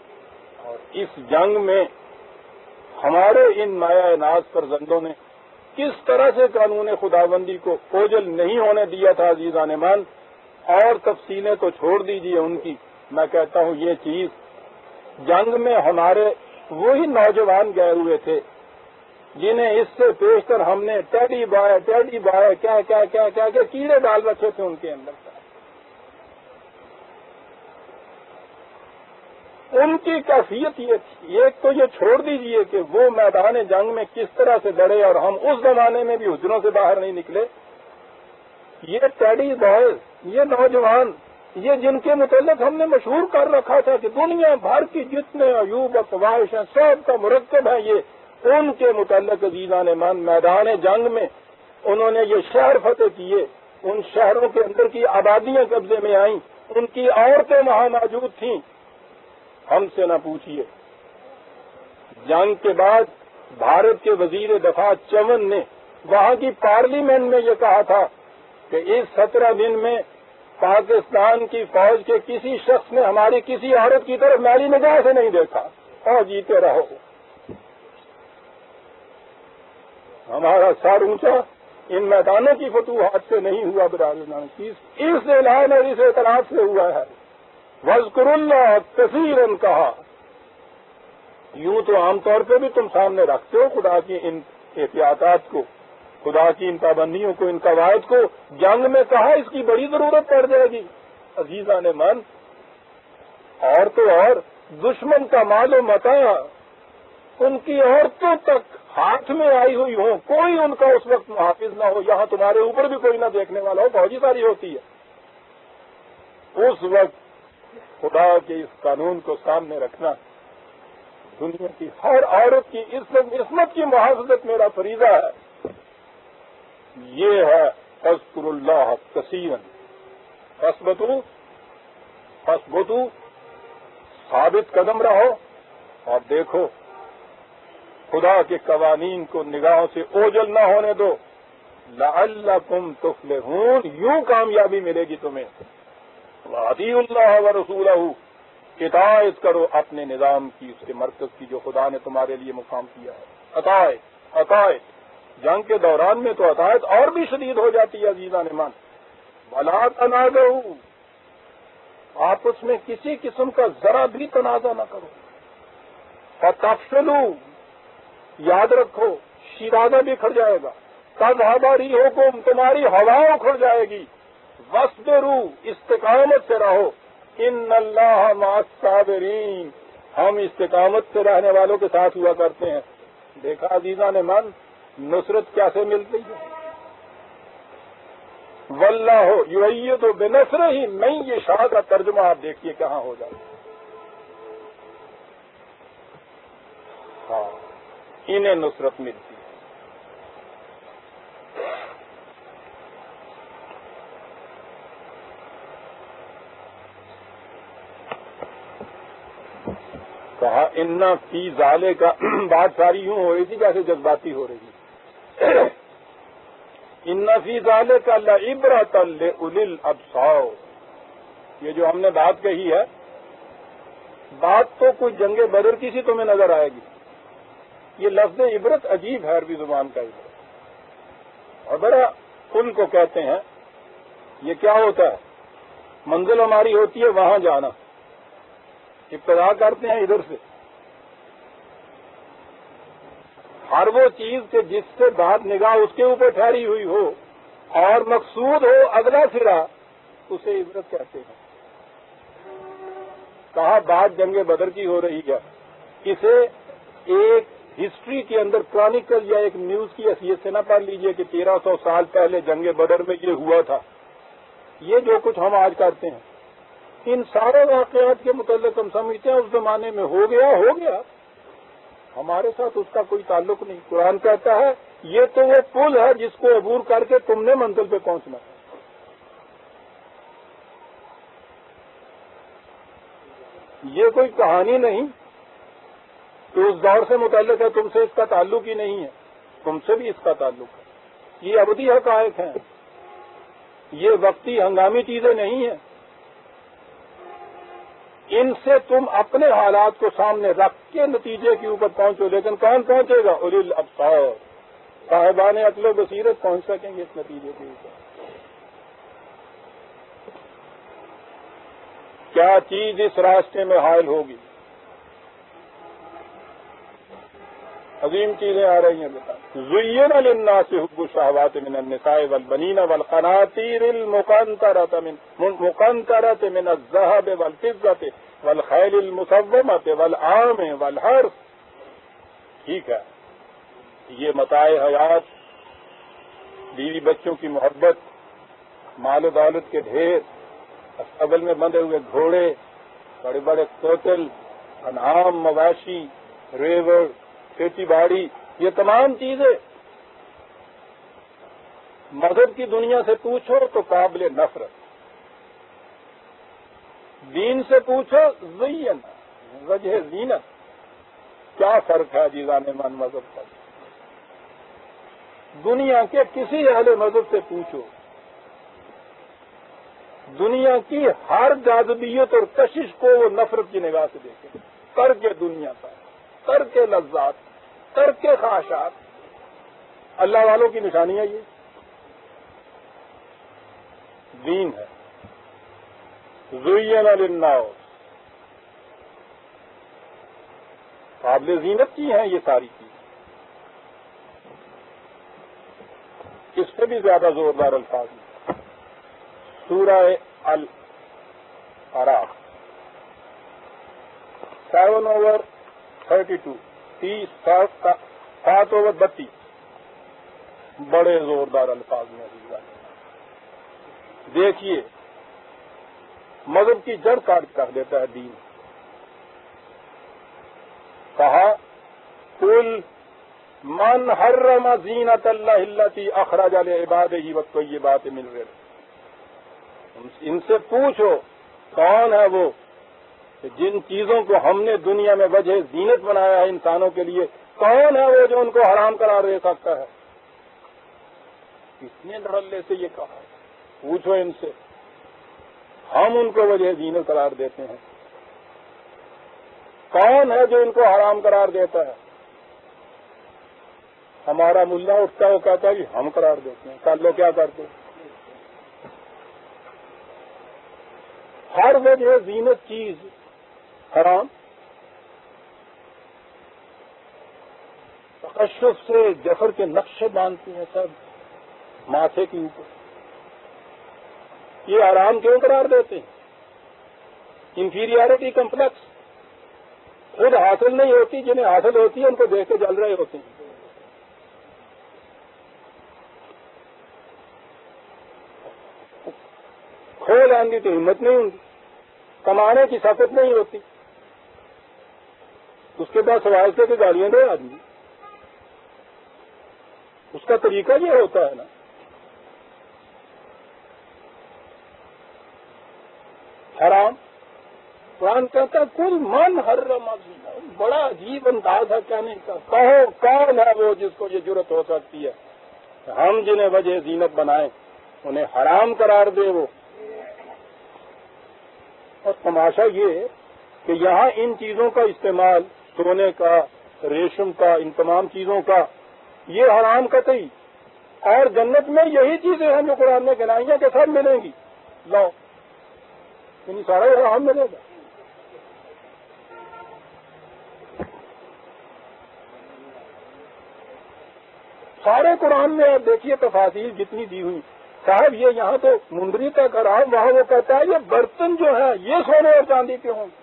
اور اس جنگ میں ہمارے ان مایا ناز فرزندوں نے کس طرح سے قانون خداوندی کو اوجل نہیں ہونے دیا تھا عزیزان من، اور تفصیلیں تو چھوڑ دیجیے ان کی. میں کہتا ہوں یہ چیز جنگ میں ہمارے وہی نوجوان گئے ہوئے تھے جنہیں اس سے پیشتر ہم نے ٹیڈی بوائے ٹیڈی بوائے کیا کیا کیا کیا کیا کیڑے ڈال رکھے تھے ان کے اندر. ان کی کیفیت یہ تھی. ایک تو یہ چھوڑ دیجئے کہ وہ میدان جنگ میں کس طرح سے لڑے، اور ہم اس زمانے میں بھی حجروں سے باہر نہیں نکلے. یہ ٹیڈی بوائز، یہ نوجوان، یہ جن کے متعلق ہم نے مشہور کر رکھا تھا کہ دنیا بھر کی جتنے عیوب اور فواہش ہیں سب کا مرکب ہے یہ، ان کے متعلق عزیزان من میدان جنگ میں انہوں نے یہ شہر فتح کیے. ان شہروں کے اندر کی آبادیاں قبضے میں آئیں، ان کی عورتیں وہاں موجود تھیں. ہم سے نہ پوچھیے. جنگ کے بعد بھارت کے وزیر دفاع چون نے وہاں کی پارلیمنٹ میں یہ کہا تھا کہ اس سترہ دن میں پاکستان کی فوج کے کسی شخص نے ہماری کسی عورت کی طرف میلی نگاہ سے نہیں دیکھا، اور جیتے رہو. ہمارا سر اونچا ان میدانوں کی فتوحات سے نہیں ہوا برادران، اس اعلان اور اس اعتراف سے ہوا ہے. وَاذْكُرُوا اللَّهَ كَثِيرًا کہا. یوں تو عام طور پہ بھی تم سامنے رکھتے ہو خدا کی ان احتیاطات کو، خدا کی ان پابندیوں کو، ان قواعد کو. جنگ میں کہا اس کی بڑی ضرورت پڑ جائے گی عزیزان من. اور تو اور دشمن کا مال و متاع ان کی عورتوں تک ہاتھ میں آئی ہوئی ہو، کوئی ان کا اس وقت محافظ نہ ہو. یہاں تمہارے اوپر بھی کوئی نہ دیکھنے والا ہو، فوجی ساری ہوتی ہے. اس وقت خدا کے اس قانون کو سامنے رکھنا دنیا کی ہر عورت کی عصمت کی محافظت میرا فریضہ ہے. یہ ہے فاذکروا اللہ کثیرا فاثبتوا فاثبتوا ثابت قدم رہو اور دیکھو خدا کے قوانین کو نگاہوں سے اوجل نہ ہونے دو. لعلکم تفلحون، یوں کامیابی ملے گی تمہیں. وَأَطِیعُوا اللَّهَ وَرَسُولَهُ، اطاعت کرو اپنے نظام کی، اس کے مرکز کی جو خدا نے تمہارے لیے مقام کیا ہے. اطاعت اطاعت جنگ کے دوران میں تو اطاعت اور بھی شدید ہو جاتی ہے عزیزان من. وَلَا تَنَازَعُوا، آپس میں کسی قسم کا ذرا بھی تنازع نہ کرو. فَتَفْشَلُوا، یاد رکھو شیرازہ بکھر جائے گا. تذهب ريحكم، تمہاری ہوا اکھڑ جائے گی. وَاصْبِرُوا، استقامت سے رہو. ان اللہ مع الصابرین، ہم استقامت سے رہنے والوں کے ساتھ ہوا کرتے ہیں. دیکھا عزیزان من نصرت کیسے ملتی ہے. واللہ یؤید بنصرہ من یشاء کا ترجمہ آپ دیکھیے کہاں ہو جائے. ہاں انہیں نصرت ملتی ہے. کہا ان فی ذالے کا بات ساری یوں ہو رہی تھی جیسے جذباتی ہو رہی تھی. ان فی ذالے کا لعبرۃ لأولی الابصار، یہ جو ہم نے بات کہی ہے بات تو کوئی جنگ بدر کی سی تمہیں نظر آئے گی. یہ لفظ عبرت عجیب ہے عربی زبان کا عبرت، اور بڑا ان کو کہتے ہیں. یہ کیا ہوتا ہے؟ منزل ہماری ہوتی ہے وہاں جانا، ابتدا کرتے ہیں ادھر سے. ہر وہ چیز کہ جس سے بات نگاہ اس کے اوپر ٹھہری ہوئی ہو اور مقصود ہو اگلا سرا، اسے عبرت کہتے ہیں. کہا بات جنگ بدر کی ہو رہی ہے، اسے ایک ہسٹری کے اندر کرانیکل یا ایک نیوز کی حیثیت سے نہ پڑھ لیجئے کہ تیرہ سو سال پہلے جنگ بدر میں یہ ہوا تھا. یہ جو کچھ ہم آج کرتے ہیں ان سارے واقعات کے متعلق ہم سمجھتے ہیں اس زمانے میں ہو گیا ہو گیا ہمارے ساتھ اس کا کوئی تعلق نہیں. قرآن کہتا ہے یہ تو وہ پل ہے جس کو عبور کر کے تم نے منزل پہ پہنچنا ہے. یہ کوئی کہانی نہیں کہ اس دور سے متعلق ہے، تم سے اس کا تعلق ہی نہیں ہے. تم سے بھی اس کا تعلق ہے. یہ ابدی حقائق ہیں، یہ وقتی ہنگامی چیزیں نہیں ہیں. ان سے تم اپنے حالات کو سامنے رکھ کے نتیجے کے اوپر پہنچو. لیکن کون پہنچے گا؟ اولی الابصار، صاحبان عقل و بصیرت پہنچ سکیں گے اس نتیجے کے اوپر. کیا چیز اس راستے میں حائل ہوگی؟ عظیم چیزیں آ رہی ہیں. بتا زین للناس حب الشہوات من النساء والبنین والقناطیر المقنطرة من مقنطرة من الذهب والفضة والخیل المسومة والانعام والحرث. ٹھیک ہے، یہ متاع حیات، بیوی بچوں کی محبت، مال و دولت کے ڈھیر، استبل میں بندھے ہوئے گھوڑے، بڑے بڑے کوتل، انعام، مواشی، ریور، کھیتی باڑی، یہ تمام چیزیں مذہب کی دنیا سے پوچھو تو قابل نفرت، دین سے پوچھو زین، وجہ زینت. کیا فرق ہے جیزان من مذہب کا؟ دنیا کے کسی اہل مذہب سے پوچھو، دنیا کی ہر جاذبیت اور کشش کو وہ نفرت کی نگاہ سے دیکھے. کر کے دنیا کا، کر کے لذات، کر کے خواہشات. اللہ والوں کی نشانی ہے، یہ دین ہے. زین للناس، قابل زینت کی ہیں یہ ساری چیزیں. اس سے بھی زیادہ زوردار الفاظ ہیں. سورہ الاعراف سیون اوور تھرٹی ٹو تیس سات اوور بتیس، بڑے زوردار الفاظ میں. دیکھیے، مذہب کی جڑ کاٹ کر دیتا ہے دین. کہا قل من حرم زینت اللہ التی اخرج لعبادہ والطیبات من رزق. ان سے پوچھو کون ہے وہ کہ جن چیزوں کو ہم نے دنیا میں وجہ زینت بنایا ہے انسانوں کے لیے، کون ہے وہ جو ان کو حرام قرار دے سکتا ہے؟ کس نے دھڑلے سے یہ کہا؟ پوچھو ان سے. ہم ان کو وجہ زینت قرار دیتے ہیں، کون ہے جو ان کو حرام قرار دیتا ہے؟ ہمارا ملا اٹھتا وہ کہتا ہے کہ ہم قرار دیتے ہیں. کر لو کیا کرتے؟ ہر وجہ زینت چیز حرام. تکشف سے جفر کے نقشے باندھتے ہیں سب ماتھے کے اوپر. یہ حرام کیوں قرار دیتے ہیں؟ Inferiority complex. خود حاصل نہیں ہوتی، جنہیں حاصل ہوتی ہے ان کو دیکھ کے جل رہے ہوتے ہیں. کھول آئیں گی تو ہمت نہیں ہوگی، کمانے کی سخت نہیں ہوتی. اس کے بعد سوال سے کہ گالیاں دے آدمی. اس کا طریقہ یہ ہوتا ہے نا. حرام قرآن کہتا ہے کل من حرم زینت. بڑا عجیب انداز ہے کہنے کا. کہو کون ہے وہ جس کو یہ جرت ہو سکتی ہے ہم جنہیں وجہ زینت بنائیں انہیں حرام قرار دے وہ. اور تماشا یہ کہ یہاں ان چیزوں کا استعمال، سونے کا، ریشم کا، ان تمام چیزوں کا، یہ حرام قطعی. اور جنت میں یہی چیزیں ہیں جو قرآن نے گنائی ہیں کہ سب ملیں گی. لو یعنی سارا حرام ملے گا. سارے قرآن میں آپ دیکھیے تفاصیل جتنی دی ہوئی. صاحب یہ یہاں تو مندری کا کرام، وہاں وہ کہتا ہے یہ برتن جو ہیں یہ سونے اور چاندی کے ہوں.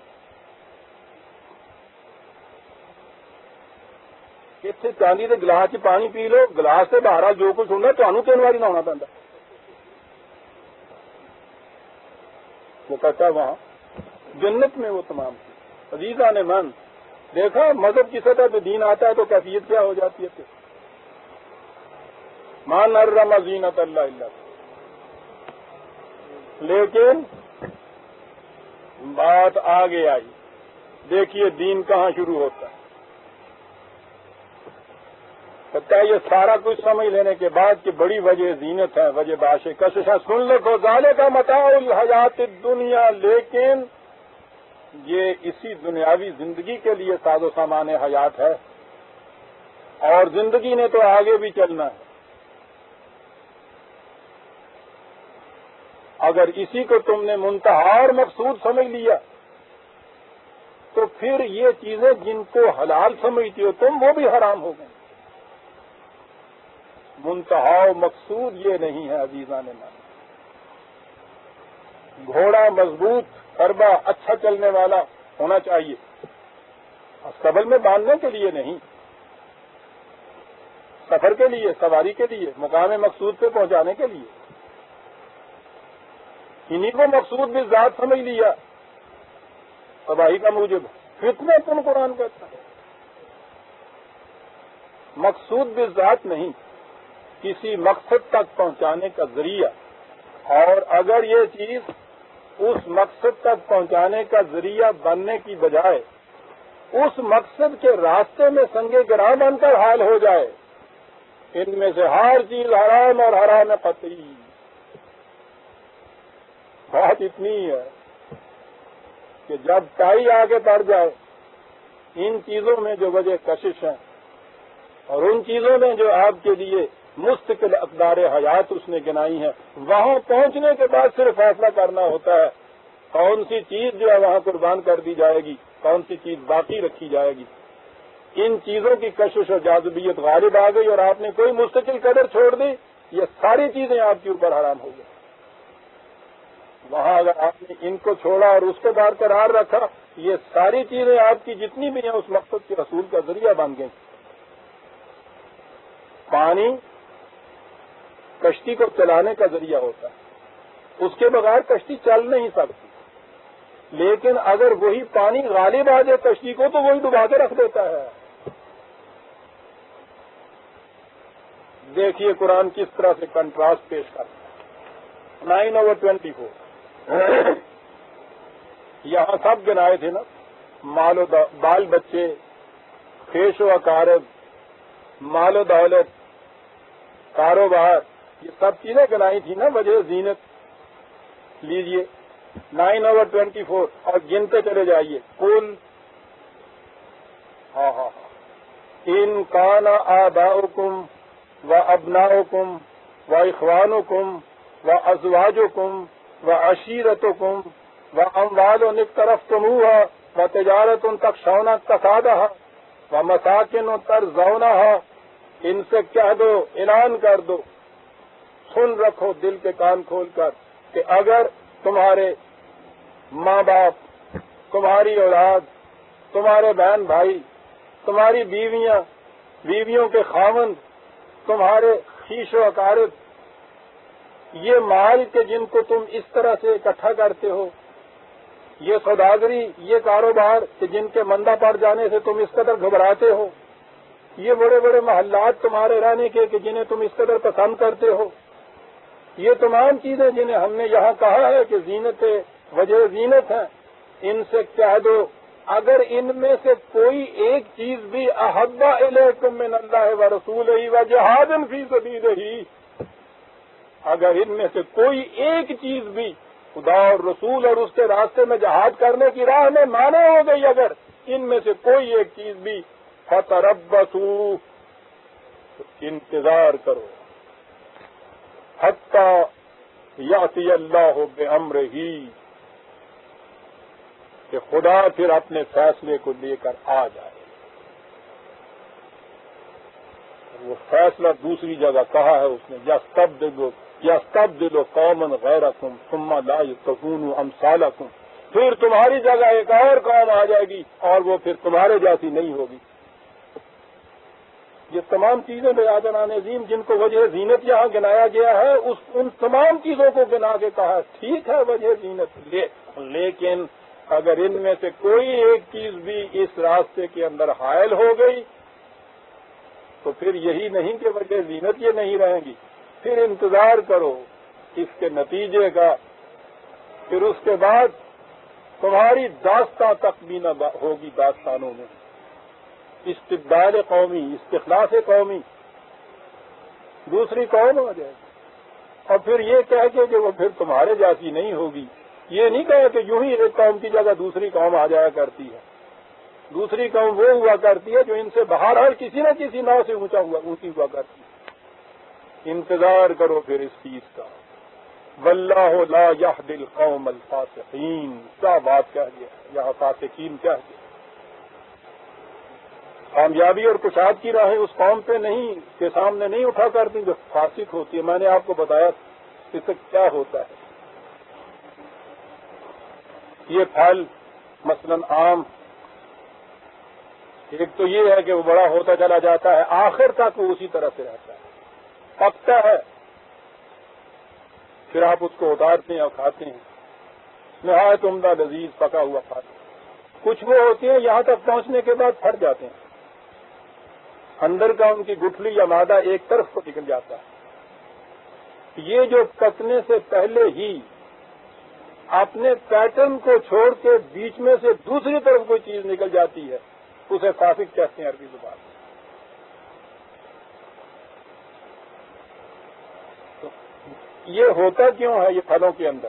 اتنے چاندی کے گلاس چ پانی پی لو، گلاس سے باہر جو کچھ ہونا تمہیں تین باری نہانا پڑتا. وہ کہتا ہے وہاں جنت میں وہ تمام. عزیزان من، دیکھا مذہب کی سطح پہ دین آتا ہے تو کیفیت کیا ہو جاتی ہے. پھر مان حرم زینت اللہ اللہ. لیکن بات آگے آئی. دیکھیے دین کہاں شروع ہوتا ہے. کہتا ہے یہ سارا کچھ سمجھ لینے کے بعد کہ بڑی وجہ زینت ہے، وجہ باش کشش ہے. سن لو تو ظالے کا متاع الحیات الدنیا، لیکن یہ اسی دنیاوی زندگی کے لیے ساز و سامان حیات ہے. اور زندگی نے تو آگے بھی چلنا ہے۔ اگر اسی کو تم نے منتہا اور مقصود سمجھ لیا تو پھر یہ چیزیں جن کو حلال سمجھتی ہو تم وہ بھی حرام ہو گئیں۔ منتہا و مقصود یہ نہیں ہے عزیزان مان۔ گھوڑا مضبوط کربا اچھا چلنے والا ہونا چاہیے، استبل میں باندھنے کے لیے نہیں، سفر کے لیے، سواری کے لیے، مقام مقصود پہ پہنچانے کے لیے۔ انہی کو مقصود بھی ذات سمجھ لیا، تباہی کا موجب فتنہ تم قرآن کہتا ہے۔ مقصود بھی ذات نہیں، کسی مقصد تک پہنچانے کا ذریعہ، اور اگر یہ چیز اس مقصد تک پہنچانے کا ذریعہ بننے کی بجائے اس مقصد کے راستے میں سنگ گراں بن کر حال ہو جائے، ان میں سے ہر چیز حرام اور حرام قطعی۔ بات اتنی ہے کہ جب ٹائی آگے بڑھ جائے ان چیزوں میں جو وجہ کشش ہیں اور ان چیزوں میں جو آپ کے لیے مستقل اقدار حیات اس نے گنائی ہیں، وہاں پہنچنے کے بعد صرف فیصلہ کرنا ہوتا ہے کون سی چیز جو ہے وہاں قربان کر دی جائے گی، کون سی چیز باقی رکھی جائے گی۔ ان چیزوں کی کشش اور جاذبیت غالب آ گئی اور آپ نے کوئی مستقل قدر چھوڑ دی، یہ ساری چیزیں آپ کے اوپر حرام ہو گئی۔ وہاں اگر آپ نے ان کو چھوڑا اور اس کو برقرار رکھا، یہ ساری چیزیں آپ کی جتنی بھی ہیں اس مقصد کے حصول کا ذریعہ بن گئی۔ پانی کشتی کو چلانے کا ذریعہ ہوتا ہے، اس کے بغیر کشتی چل نہیں سکتی، لیکن اگر وہی پانی غالب آ جائے کشتی کو تو وہی ڈبا کے رکھ دیتا ہے۔ دیکھیے قرآن کس طرح سے کنٹراسٹ پیش کرتا ہے۔ نائن اوور ٹوینٹی فور یہاں سب گنائے تھے نا، مال و بال بچے، خیش و اقارب، مال و دولت، کاروبار، یہ سب چیزیں گنائی تھی نا وجہ زینت۔ لیجئے نائن اوور ٹوینٹی فور اور گنتے چلے جائیے کل۔ ہاں ہاں ان کان آباؤکم و ابناؤکم و اخوانکم و ازواجکم و عشیرتکم و اموال اقترفتموها و تجارت تخشون کسادها و مساکن ترضونها، ان سے کہہ دو، اعلان کر دو، سن رکھو دل کے کان کھول کر کہ اگر تمہارے ماں باپ، تمہاری اولاد، تمہارے بہن بھائی، تمہاری بیویاں، بیویوں کے خاوند، تمہارے خیش و اقارب، یہ مال کے جن کو تم اس طرح سے اکٹھا کرتے ہو، یہ سوداگری، یہ کاروبار کہ جن کے مندہ پڑ جانے سے تم اس قدر گھبراتے ہو، یہ بڑے بڑے محلات تمہارے رہنے کے کہ جنہیں تم اس قدر پسند کرتے ہو، یہ تمام چیزیں جنہیں ہم نے یہاں کہا ہے کہ زینت وجہ زینت ہیں، ان سے کہہ دو اگر ان میں سے کوئی ایک چیز بھی احب الیکم من اللہ و رسولہ و جہاد فی سبیلہ، اگر ان میں سے کوئی ایک چیز بھی خدا اور رسول اور اس کے راستے میں جہاد کرنے کی راہ میں مانے ہو گئی، اگر ان میں سے کوئی ایک چیز بھی، فتربصوا، انتظار کرو، حتی یاتی اللہ بامرہ، کہ خدا پھر اپنے فیصلے کو لے کر آ جائے۔ وہ فیصلہ دوسری جگہ کہا ہے اس نے، یستبدل یستبدل قوما غیرکم ثم لا یکونوا امثالکم، پھر تمہاری جگہ ایک اور قوم آ جائے گی اور وہ پھر تمہارے جیسی نہیں ہوگی۔ یہ تمام چیزیں بیان عظیم جن کو وجہ زینت یہاں گنایا گیا ہے، اس ان تمام چیزوں کو گنا کے کہا ٹھیک ہے وجہ زینت لے، لیکن اگر ان میں سے کوئی ایک چیز بھی اس راستے کے اندر حائل ہو گئی تو پھر یہی نہیں کہ وجہ زینت یہ نہیں رہیں گی، پھر انتظار کرو اس کے نتیجے کا، پھر اس کے بعد تمہاری داستان تک بھی نہ ہوگی داستانوں میں، استبدال قومی، استخلاف قومی، دوسری قوم ہو جائے گی، اور پھر یہ کہہ کے کہ وہ پھر تمہارے جیسی نہیں ہوگی، یہ نہیں کہا کہ یوں ہی ایک قوم کی جگہ دوسری قوم آ جایا کرتی ہے، دوسری قوم وہ ہوا کرتی ہے جو ان سے بہرحال کسی نہ کسی ناؤ سے اونچا ہوا اونچی ہوا کرتی ہے. انتظار کرو پھر اس چیز کا. واللہ لا یہدی القوم الفاسقین. کیا بات کہہ دیا یہاں فاسقین کہہ دیا. کامیابی اور کشاد کی راہیں اس قوم پہ نہیں کے سامنے نہیں اٹھا کرتی جو فاسق ہوتی ہے. میں نے آپ کو بتایا اس سے کیا ہوتا ہے. یہ پھل مثلاً آم، ایک تو یہ ہے کہ وہ بڑا ہوتا چلا جاتا ہے، آخر تک وہ اسی طرح سے رہتا ہے، پکتا ہے، پھر آپ اس کو اتارتے ہیں اور کھاتے ہیں. نہایت عمدہ لذیذ پکا ہوا پھل. کچھ وہ ہوتے ہیں یہاں تک پہنچنے کے بعد پھٹ جاتے ہیں، اندر کا ان کی گٹھلی یا مادہ ایک طرف کو نکل جاتا ہے. یہ جو پکنے سے پہلے ہی اپنے پیٹرن کو چھوڑ کے بیچ میں سے دوسری طرف کوئی چیز نکل جاتی ہے، اسے فاسق کہتے ہیں عربی زبان میں. تو یہ ہوتا کیوں ہے؟ یہ پھلوں کے اندر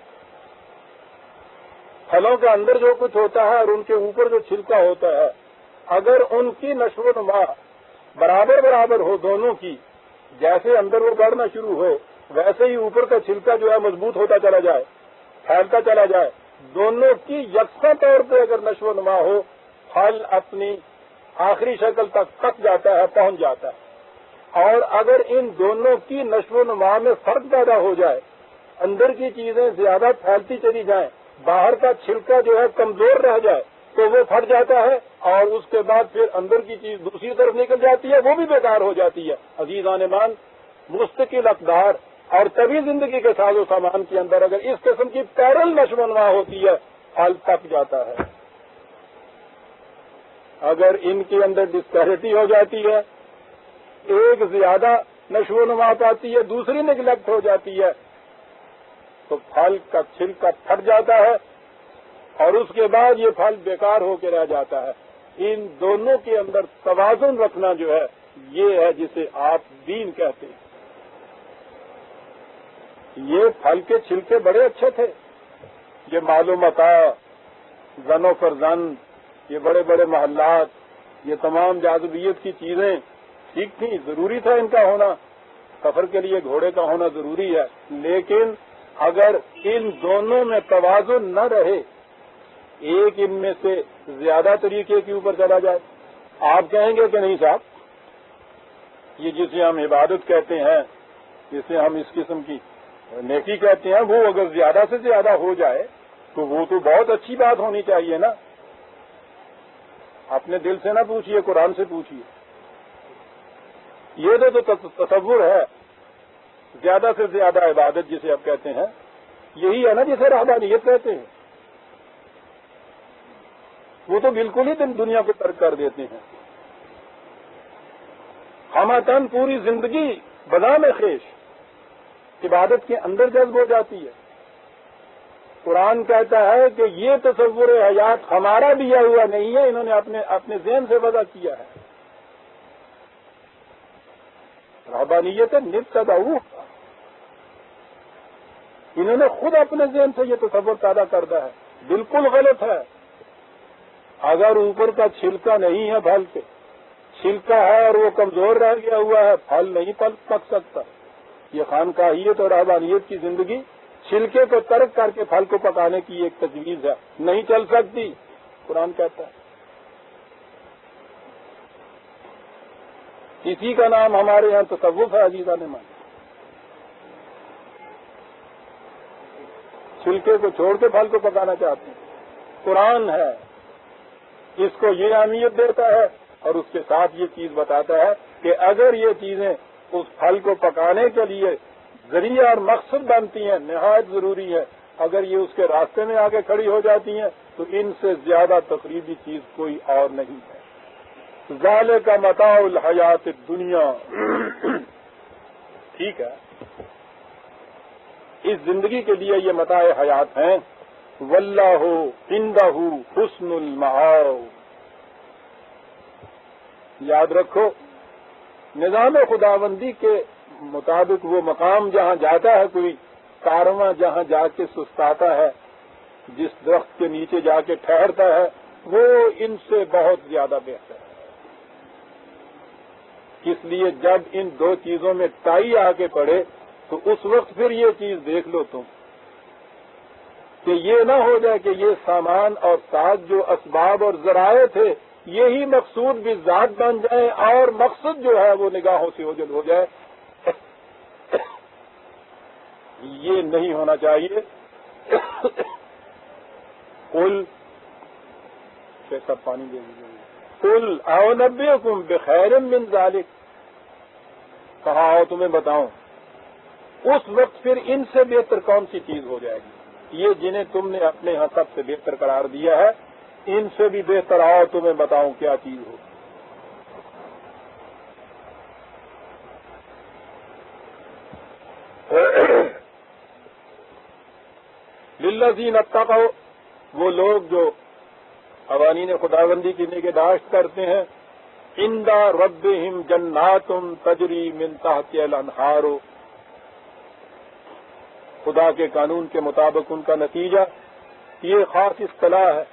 پھلوں کے اندر جو کچھ ہوتا ہے اور ان کے اوپر جو چھلکا ہوتا ہے، اگر ان کی نشو و نما برابر برابر ہو دونوں کی، جیسے اندر وہ بڑھنا شروع ہو ویسے ہی اوپر کا چھلکا جو ہے مضبوط ہوتا چلا جائے، پھیلتا چلا جائے، دونوں کی یکساں طور پہ اگر نشو و نما ہو، پھل اپنی آخری شکل تک پک جاتا ہے، پہنچ جاتا ہے. اور اگر ان دونوں کی نشو و نما میں فرق پیدا ہو جائے، اندر کی چیزیں زیادہ پھیلتی چلی جائیں، باہر کا چھلکا جو ہے کمزور رہ جائے، تو وہ پھٹ جاتا ہے اور اس کے بعد پھر اندر کی چیز دوسری طرف نکل جاتی ہے، وہ بھی بیکار ہو جاتی ہے. عزیزان مان، مستقل اقدار اور طبی زندگی کے ساز و سامان کے اندر اگر اس قسم کی پیرل نشو و نما ہوتی ہے، پھل پک جاتا ہے. اگر ان کے اندر ڈسپیرٹی ہو جاتی ہے، ایک زیادہ نشو و نما پاتی ہے، دوسری نگلیکٹ ہو جاتی ہے، تو پھل کا چھلکا پھٹ جاتا ہے اور اس کے بعد یہ پھل بیکار ہو کے رہ جاتا ہے. ان دونوں کے اندر توازن رکھنا جو ہے، یہ ہے جسے آپ دین کہتے ہیں. یہ پھل کے چھلکے بڑے اچھے تھے، یہ معلومات، زن و فرزند، یہ بڑے بڑے محلات، یہ تمام جاذبیت کی چیزیں ٹھیک تھیں، ضروری تھا ان کا ہونا، سفر کے لیے گھوڑے کا ہونا ضروری ہے. لیکن اگر ان دونوں میں توازن نہ رہے، ایک ان میں سے زیادہ طریقے کے اوپر چلا جائے، آپ کہیں گے کہ نہیں صاحب، یہ جسے ہم عبادت کہتے ہیں، جسے ہم اس قسم کی نیکی کہتے ہیں، وہ اگر زیادہ سے زیادہ ہو جائے تو وہ تو بہت اچھی بات ہونی چاہیے نا. اپنے دل سے نہ پوچھیے، قرآن سے پوچھیے. یہ تو تصور ہے زیادہ سے زیادہ عبادت جسے آپ کہتے ہیں، یہی ہے نا جسے رہبانیت کہتے ہیں. وہ تو بالکل ہی دنیا کو ترک کر دیتے ہیں. ہماتن پوری زندگی بادام خیش عبادت کے اندر جذب ہو جاتی ہے. قرآن کہتا ہے کہ یہ تصور حیات ہمارا دیا ہوا نہیں ہے، انہوں نے اپنے اپنے ذہن سے وضع کیا ہے. رہبانیت نبتدعوہ، انہوں نے خود اپنے ذہن سے یہ تصور پیدا کرتا ہے. بالکل غلط ہے. اگر اوپر کا چھلکا نہیں ہے، پھل پہ چھلکا ہے اور وہ کمزور رہ گیا ہوا ہے، پھل نہیں پک سکتا. یہ خانقاہیت اور رہبانیت کی زندگی چھلکے کو ترک کر کے پھل کو پکانے کی ایک تجویز ہے، نہیں چل سکتی. قرآن کہتا ہے. اسی کا نام ہمارے یہاں تصوف ہے. عزیزان مان، چھلکے کو چھوڑ کے پھل کو پکانا چاہتے ہیں. قرآن ہے اس کو یہ اہمیت دیتا ہے اور اس کے ساتھ یہ چیز بتاتا ہے کہ اگر یہ چیزیں اس پھل کو پکانے کے لیے ذریعہ اور مقصد بنتی ہیں، نہایت ضروری ہے. اگر یہ اس کے راستے میں آگے کھڑی ہو جاتی ہیں تو ان سے زیادہ تقریبی چیز کوئی اور نہیں ہے. ذالک متاع الحیات الدنیا. ٹھیک ہے، اس زندگی کے لیے یہ متاع حیات ہیں. واللہ عندہ حسن المآب. یاد رکھو، نظام خداوندی کے مطابق وہ مقام جہاں جاتا ہے کوئی کارواں، جہاں جا کے سستاتا ہے، جس درخت کے نیچے جا کے ٹھہرتا ہے، وہ ان سے بہت زیادہ بہتر ہے۔ اس لیے جب ان دو چیزوں میں ٹائی آ کے پڑے تو اس وقت پھر یہ چیز دیکھ لو تم کہ یہ نہ ہو جائے کہ یہ سامان اور ساز جو اسباب اور ذرائع تھے یہی مقصود بھی ذات بن جائے اور مقصد جو ہے وہ نگاہوں سے اوجھل ہو جائے۔ یہ نہیں ہونا چاہیے۔ قل سب پانی دے دیجیے۔ قل اعنبئکم بخیر من ذالک، کہا آؤ تمہیں بتاؤں اس وقت پھر ان سے بہتر کون سی چیز ہو جائے گی؟ یہ جنہیں تم نے اپنے ہاں سب سے بہتر قرار دیا ہے ان سے بھی بہتر آؤ تمہیں بتاؤں کیا چیز ہو۔ للذین اتقوا، وہ لوگ جو قوانین خداوندی کی نگہداشت کرتے ہیں، عند ربہم جنات تجری من تحتها الانہار، خدا کے قانون کے مطابق ان کا نتیجہ یہ خاص اصطلاح ہے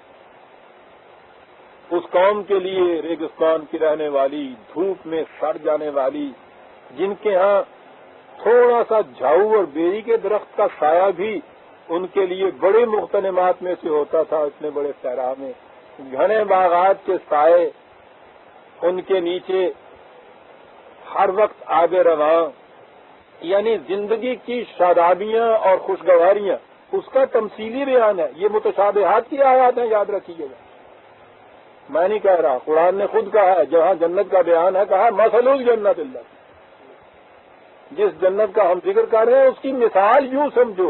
اس قوم کے لیے ریگستان کی رہنے والی، دھوپ میں سڑ جانے والی، جن کے ہاں تھوڑا سا جھاؤ اور بیری کے درخت کا سایہ بھی ان کے لیے بڑے مغتنمات میں سے ہوتا تھا، اتنے بڑے صحرا میں گھنے باغات کے سائے، ان کے نیچے ہر وقت آب رواں، یعنی زندگی کی شادابیاں اور خوشگواریاں، اس کا تمثیلی بیان ہے۔ یہ متشابہات کی آیات ہیں، یاد رکھیے گا، میں نہیں کہہ رہا، قرآن نے خود کہا ہے، جہاں جنت کا بیان ہے کہا مثل الجنت اللہ، جس جنت کا ہم ذکر کر رہے ہیں اس کی مثال یوں سمجھو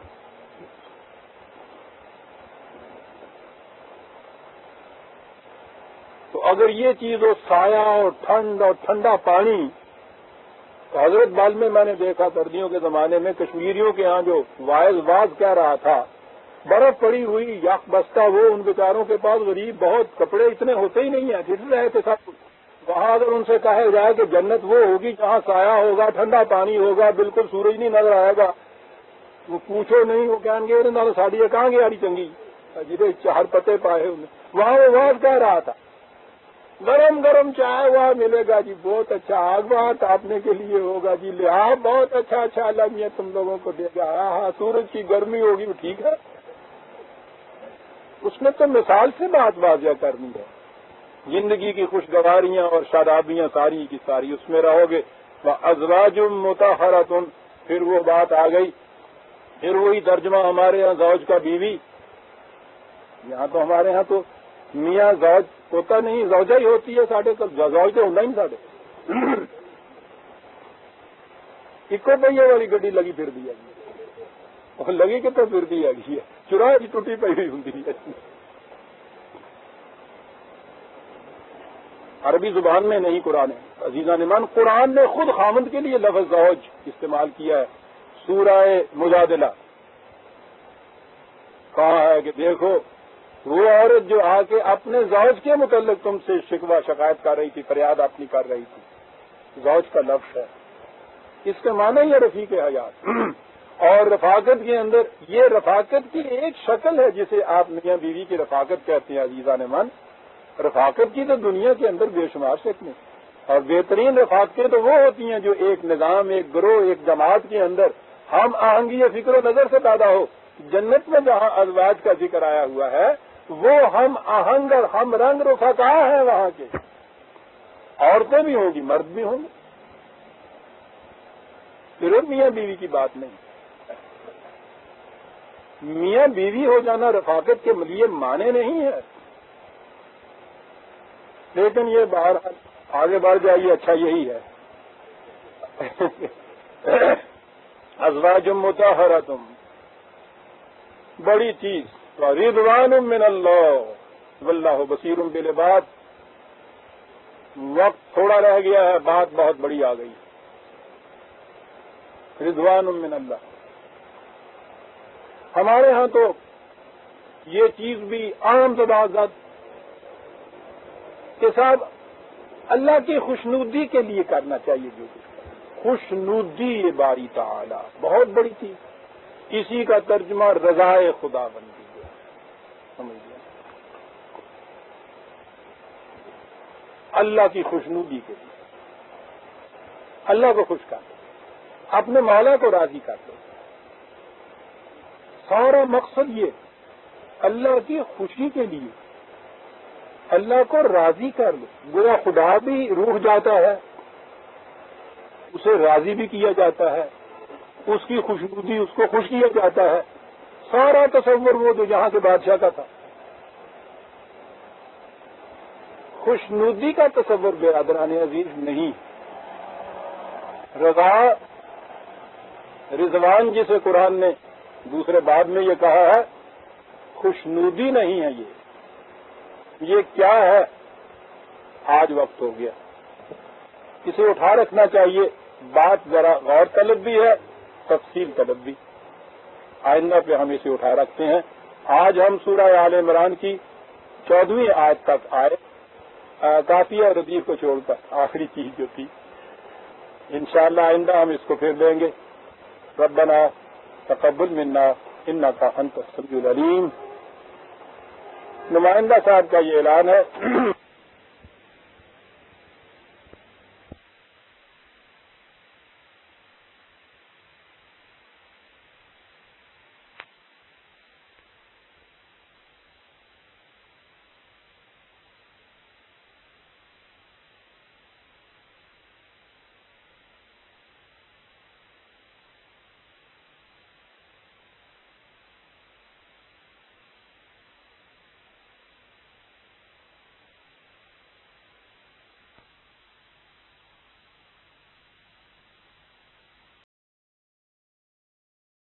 تو اگر یہ چیز ہو سایہ اور ٹھنڈ اور ٹھنڈا پانی، تو حضرت بال میں میں نے دیکھا سردیوں کے زمانے میں کشمیریوں کے ہاں جو وائز واز کہہ رہا تھا، برف پڑی ہوئی یک بستہ، وہ ان بیچاروں کے پاس غریب بہت کپڑے اتنے ہوتے ہی نہیں ہیں، جس رہے تھے سب کچھ، وہاں اگر ان سے کہا جائے کہ جنت وہ ہوگی جہاں سایہ ہوگا، ٹھنڈا پانی ہوگا، بالکل سورج نہیں نظر آئے گا، وہ پوچھو نہیں، وہ کہیں گے نہ ساڑی کہاں گیا چنگی جیسے چار پتے پائے انہیں، وہاں وہ واز کہہ رہا تھا گرم گرم چائے وہاں ملے گا جی، بہت اچھا، آگ وہاں تاپنے کے لیے ہوگا جی، لحاظ بہت اچھا اچھا اللہ میاں تم لوگوں کو دے گا، ہاں ہاں سورج کی گرمی ہوگی، وہ ٹھیک ہے، اس نے تو مثال سے بات واضح کرنی ہے۔ زندگی کی خوشگواریاں اور شادابیاں ساری کی ساری اس میں رہو گے، وَأَزْوَاجٌ مُطَهَّرَةٌ، پھر وہ بات آ گئی، پھر وہی ترجمہ ہمارے ہاں زوج کا بیوی، یہاں تو ہمارے ہاں تو میاں زوج ہوتا نہیں، زوجہ ہی ہوتی ہے، ساڑھے زوج تو ہوتا ہی ساڑھے اکو پہیے والی گڈی لگی پھر دی ہے، لگی کہ تو پھر دی ہے چراہ کی ٹوٹی پی ہوئی ہوں۔ عربی زبان میں نہیں قرآن ہے عزیزان ایمان، قرآن نے خود خامند کے لیے لفظ زوج استعمال کیا ہے۔ سورہ مجادلہ کہا ہے کہ دیکھو وہ عورت جو آ کے اپنے زوج کے متعلق تم سے شکوہ شکایت کر رہی تھی، فریاد اپنی کر رہی تھی، زوج کا لفظ ہے، اس کے معنی یہ رفیق حیات اور رفاقت کے اندر یہ رفاقت کی ایک شکل ہے جسے آپ میاں بیوی کی رفاقت کہتے ہیں عزیزان من۔ رفاقت کی تو دنیا کے اندر بے شمار شکلیں، اور بہترین رفاقتیں تو وہ ہوتی ہیں جو ایک نظام، ایک گروہ، ایک جماعت کے اندر ہم آہنگی فکر و نظر سے پیدا ہو۔ جنت میں جہاں ازواج کا ذکر آیا ہوا ہے وہ ہم آہنگ اور ہم رنگ رفقا ہیں، وہاں کے عورتیں بھی ہوں گی، مرد بھی ہوں گے، صرف میاں بیوی کی بات نہیں۔ میاں بیوی ہو جانا رفاقت کے لیے معنی نہیں ہے، لیکن یہ باہر آگے بڑھ جائیے، اچھا یہی ہے۔ ازواج مطہرۃ، بڑی چیز، رضوان من اللہ واللہ بصیر بالعباد۔ وقت تھوڑا رہ گیا ہے، بات بہت بڑی آ گئی۔ رضوان من اللہ، ہمارے ہاں تو یہ چیز بھی عام زبان کہ صاحب اللہ کی خوشنودی کے لیے کرنا چاہیے، جو کچھ خوشنودی باری تعالی بہت بڑی چیز، اسی کا ترجمہ رضائے خدا بندی ہے، سمجھ گیا۔ اللہ کی خوشنودی کے لیے، اللہ کو خوش کر دو، اپنے مولا کو راضی کر دو. سارا مقصد یہ اللہ کی خوشی کے لیے، اللہ کو راضی کر لو. گویا خدا بھی روح جاتا ہے، اسے راضی بھی کیا جاتا ہے، اس کی خوشنودی اس کو خوش کیا جاتا ہے. سارا تصور وہ جو یہاں کے بادشاہ کا تھا. خوشنودی کا تصور برادران عزیز نہیں. رضا رضوان جسے قرآن نے دوسرے باب میں یہ کہا ہے، خوشنودی نہیں ہے. یہ یہ کیا ہے؟ آج وقت ہو گیا، اسے اٹھا رکھنا چاہیے. بات ذرا غور طلب بھی ہے، تفصیل طلب بھی. آئندہ پہ ہم اسے اٹھا رکھتے ہیں. آج ہم سورہ آل عمران کی چودہویں آیت تک آئے، کافیہ اور ردیف کو چھوڑ کر آخری چیز جو تھی. انشاءاللہ آئندہ ہم اس کو پھر لیں گے. ربنا تقبل منا انک انت السمیع العلیم. نمائندہ صاحب کا یہ اعلان ہے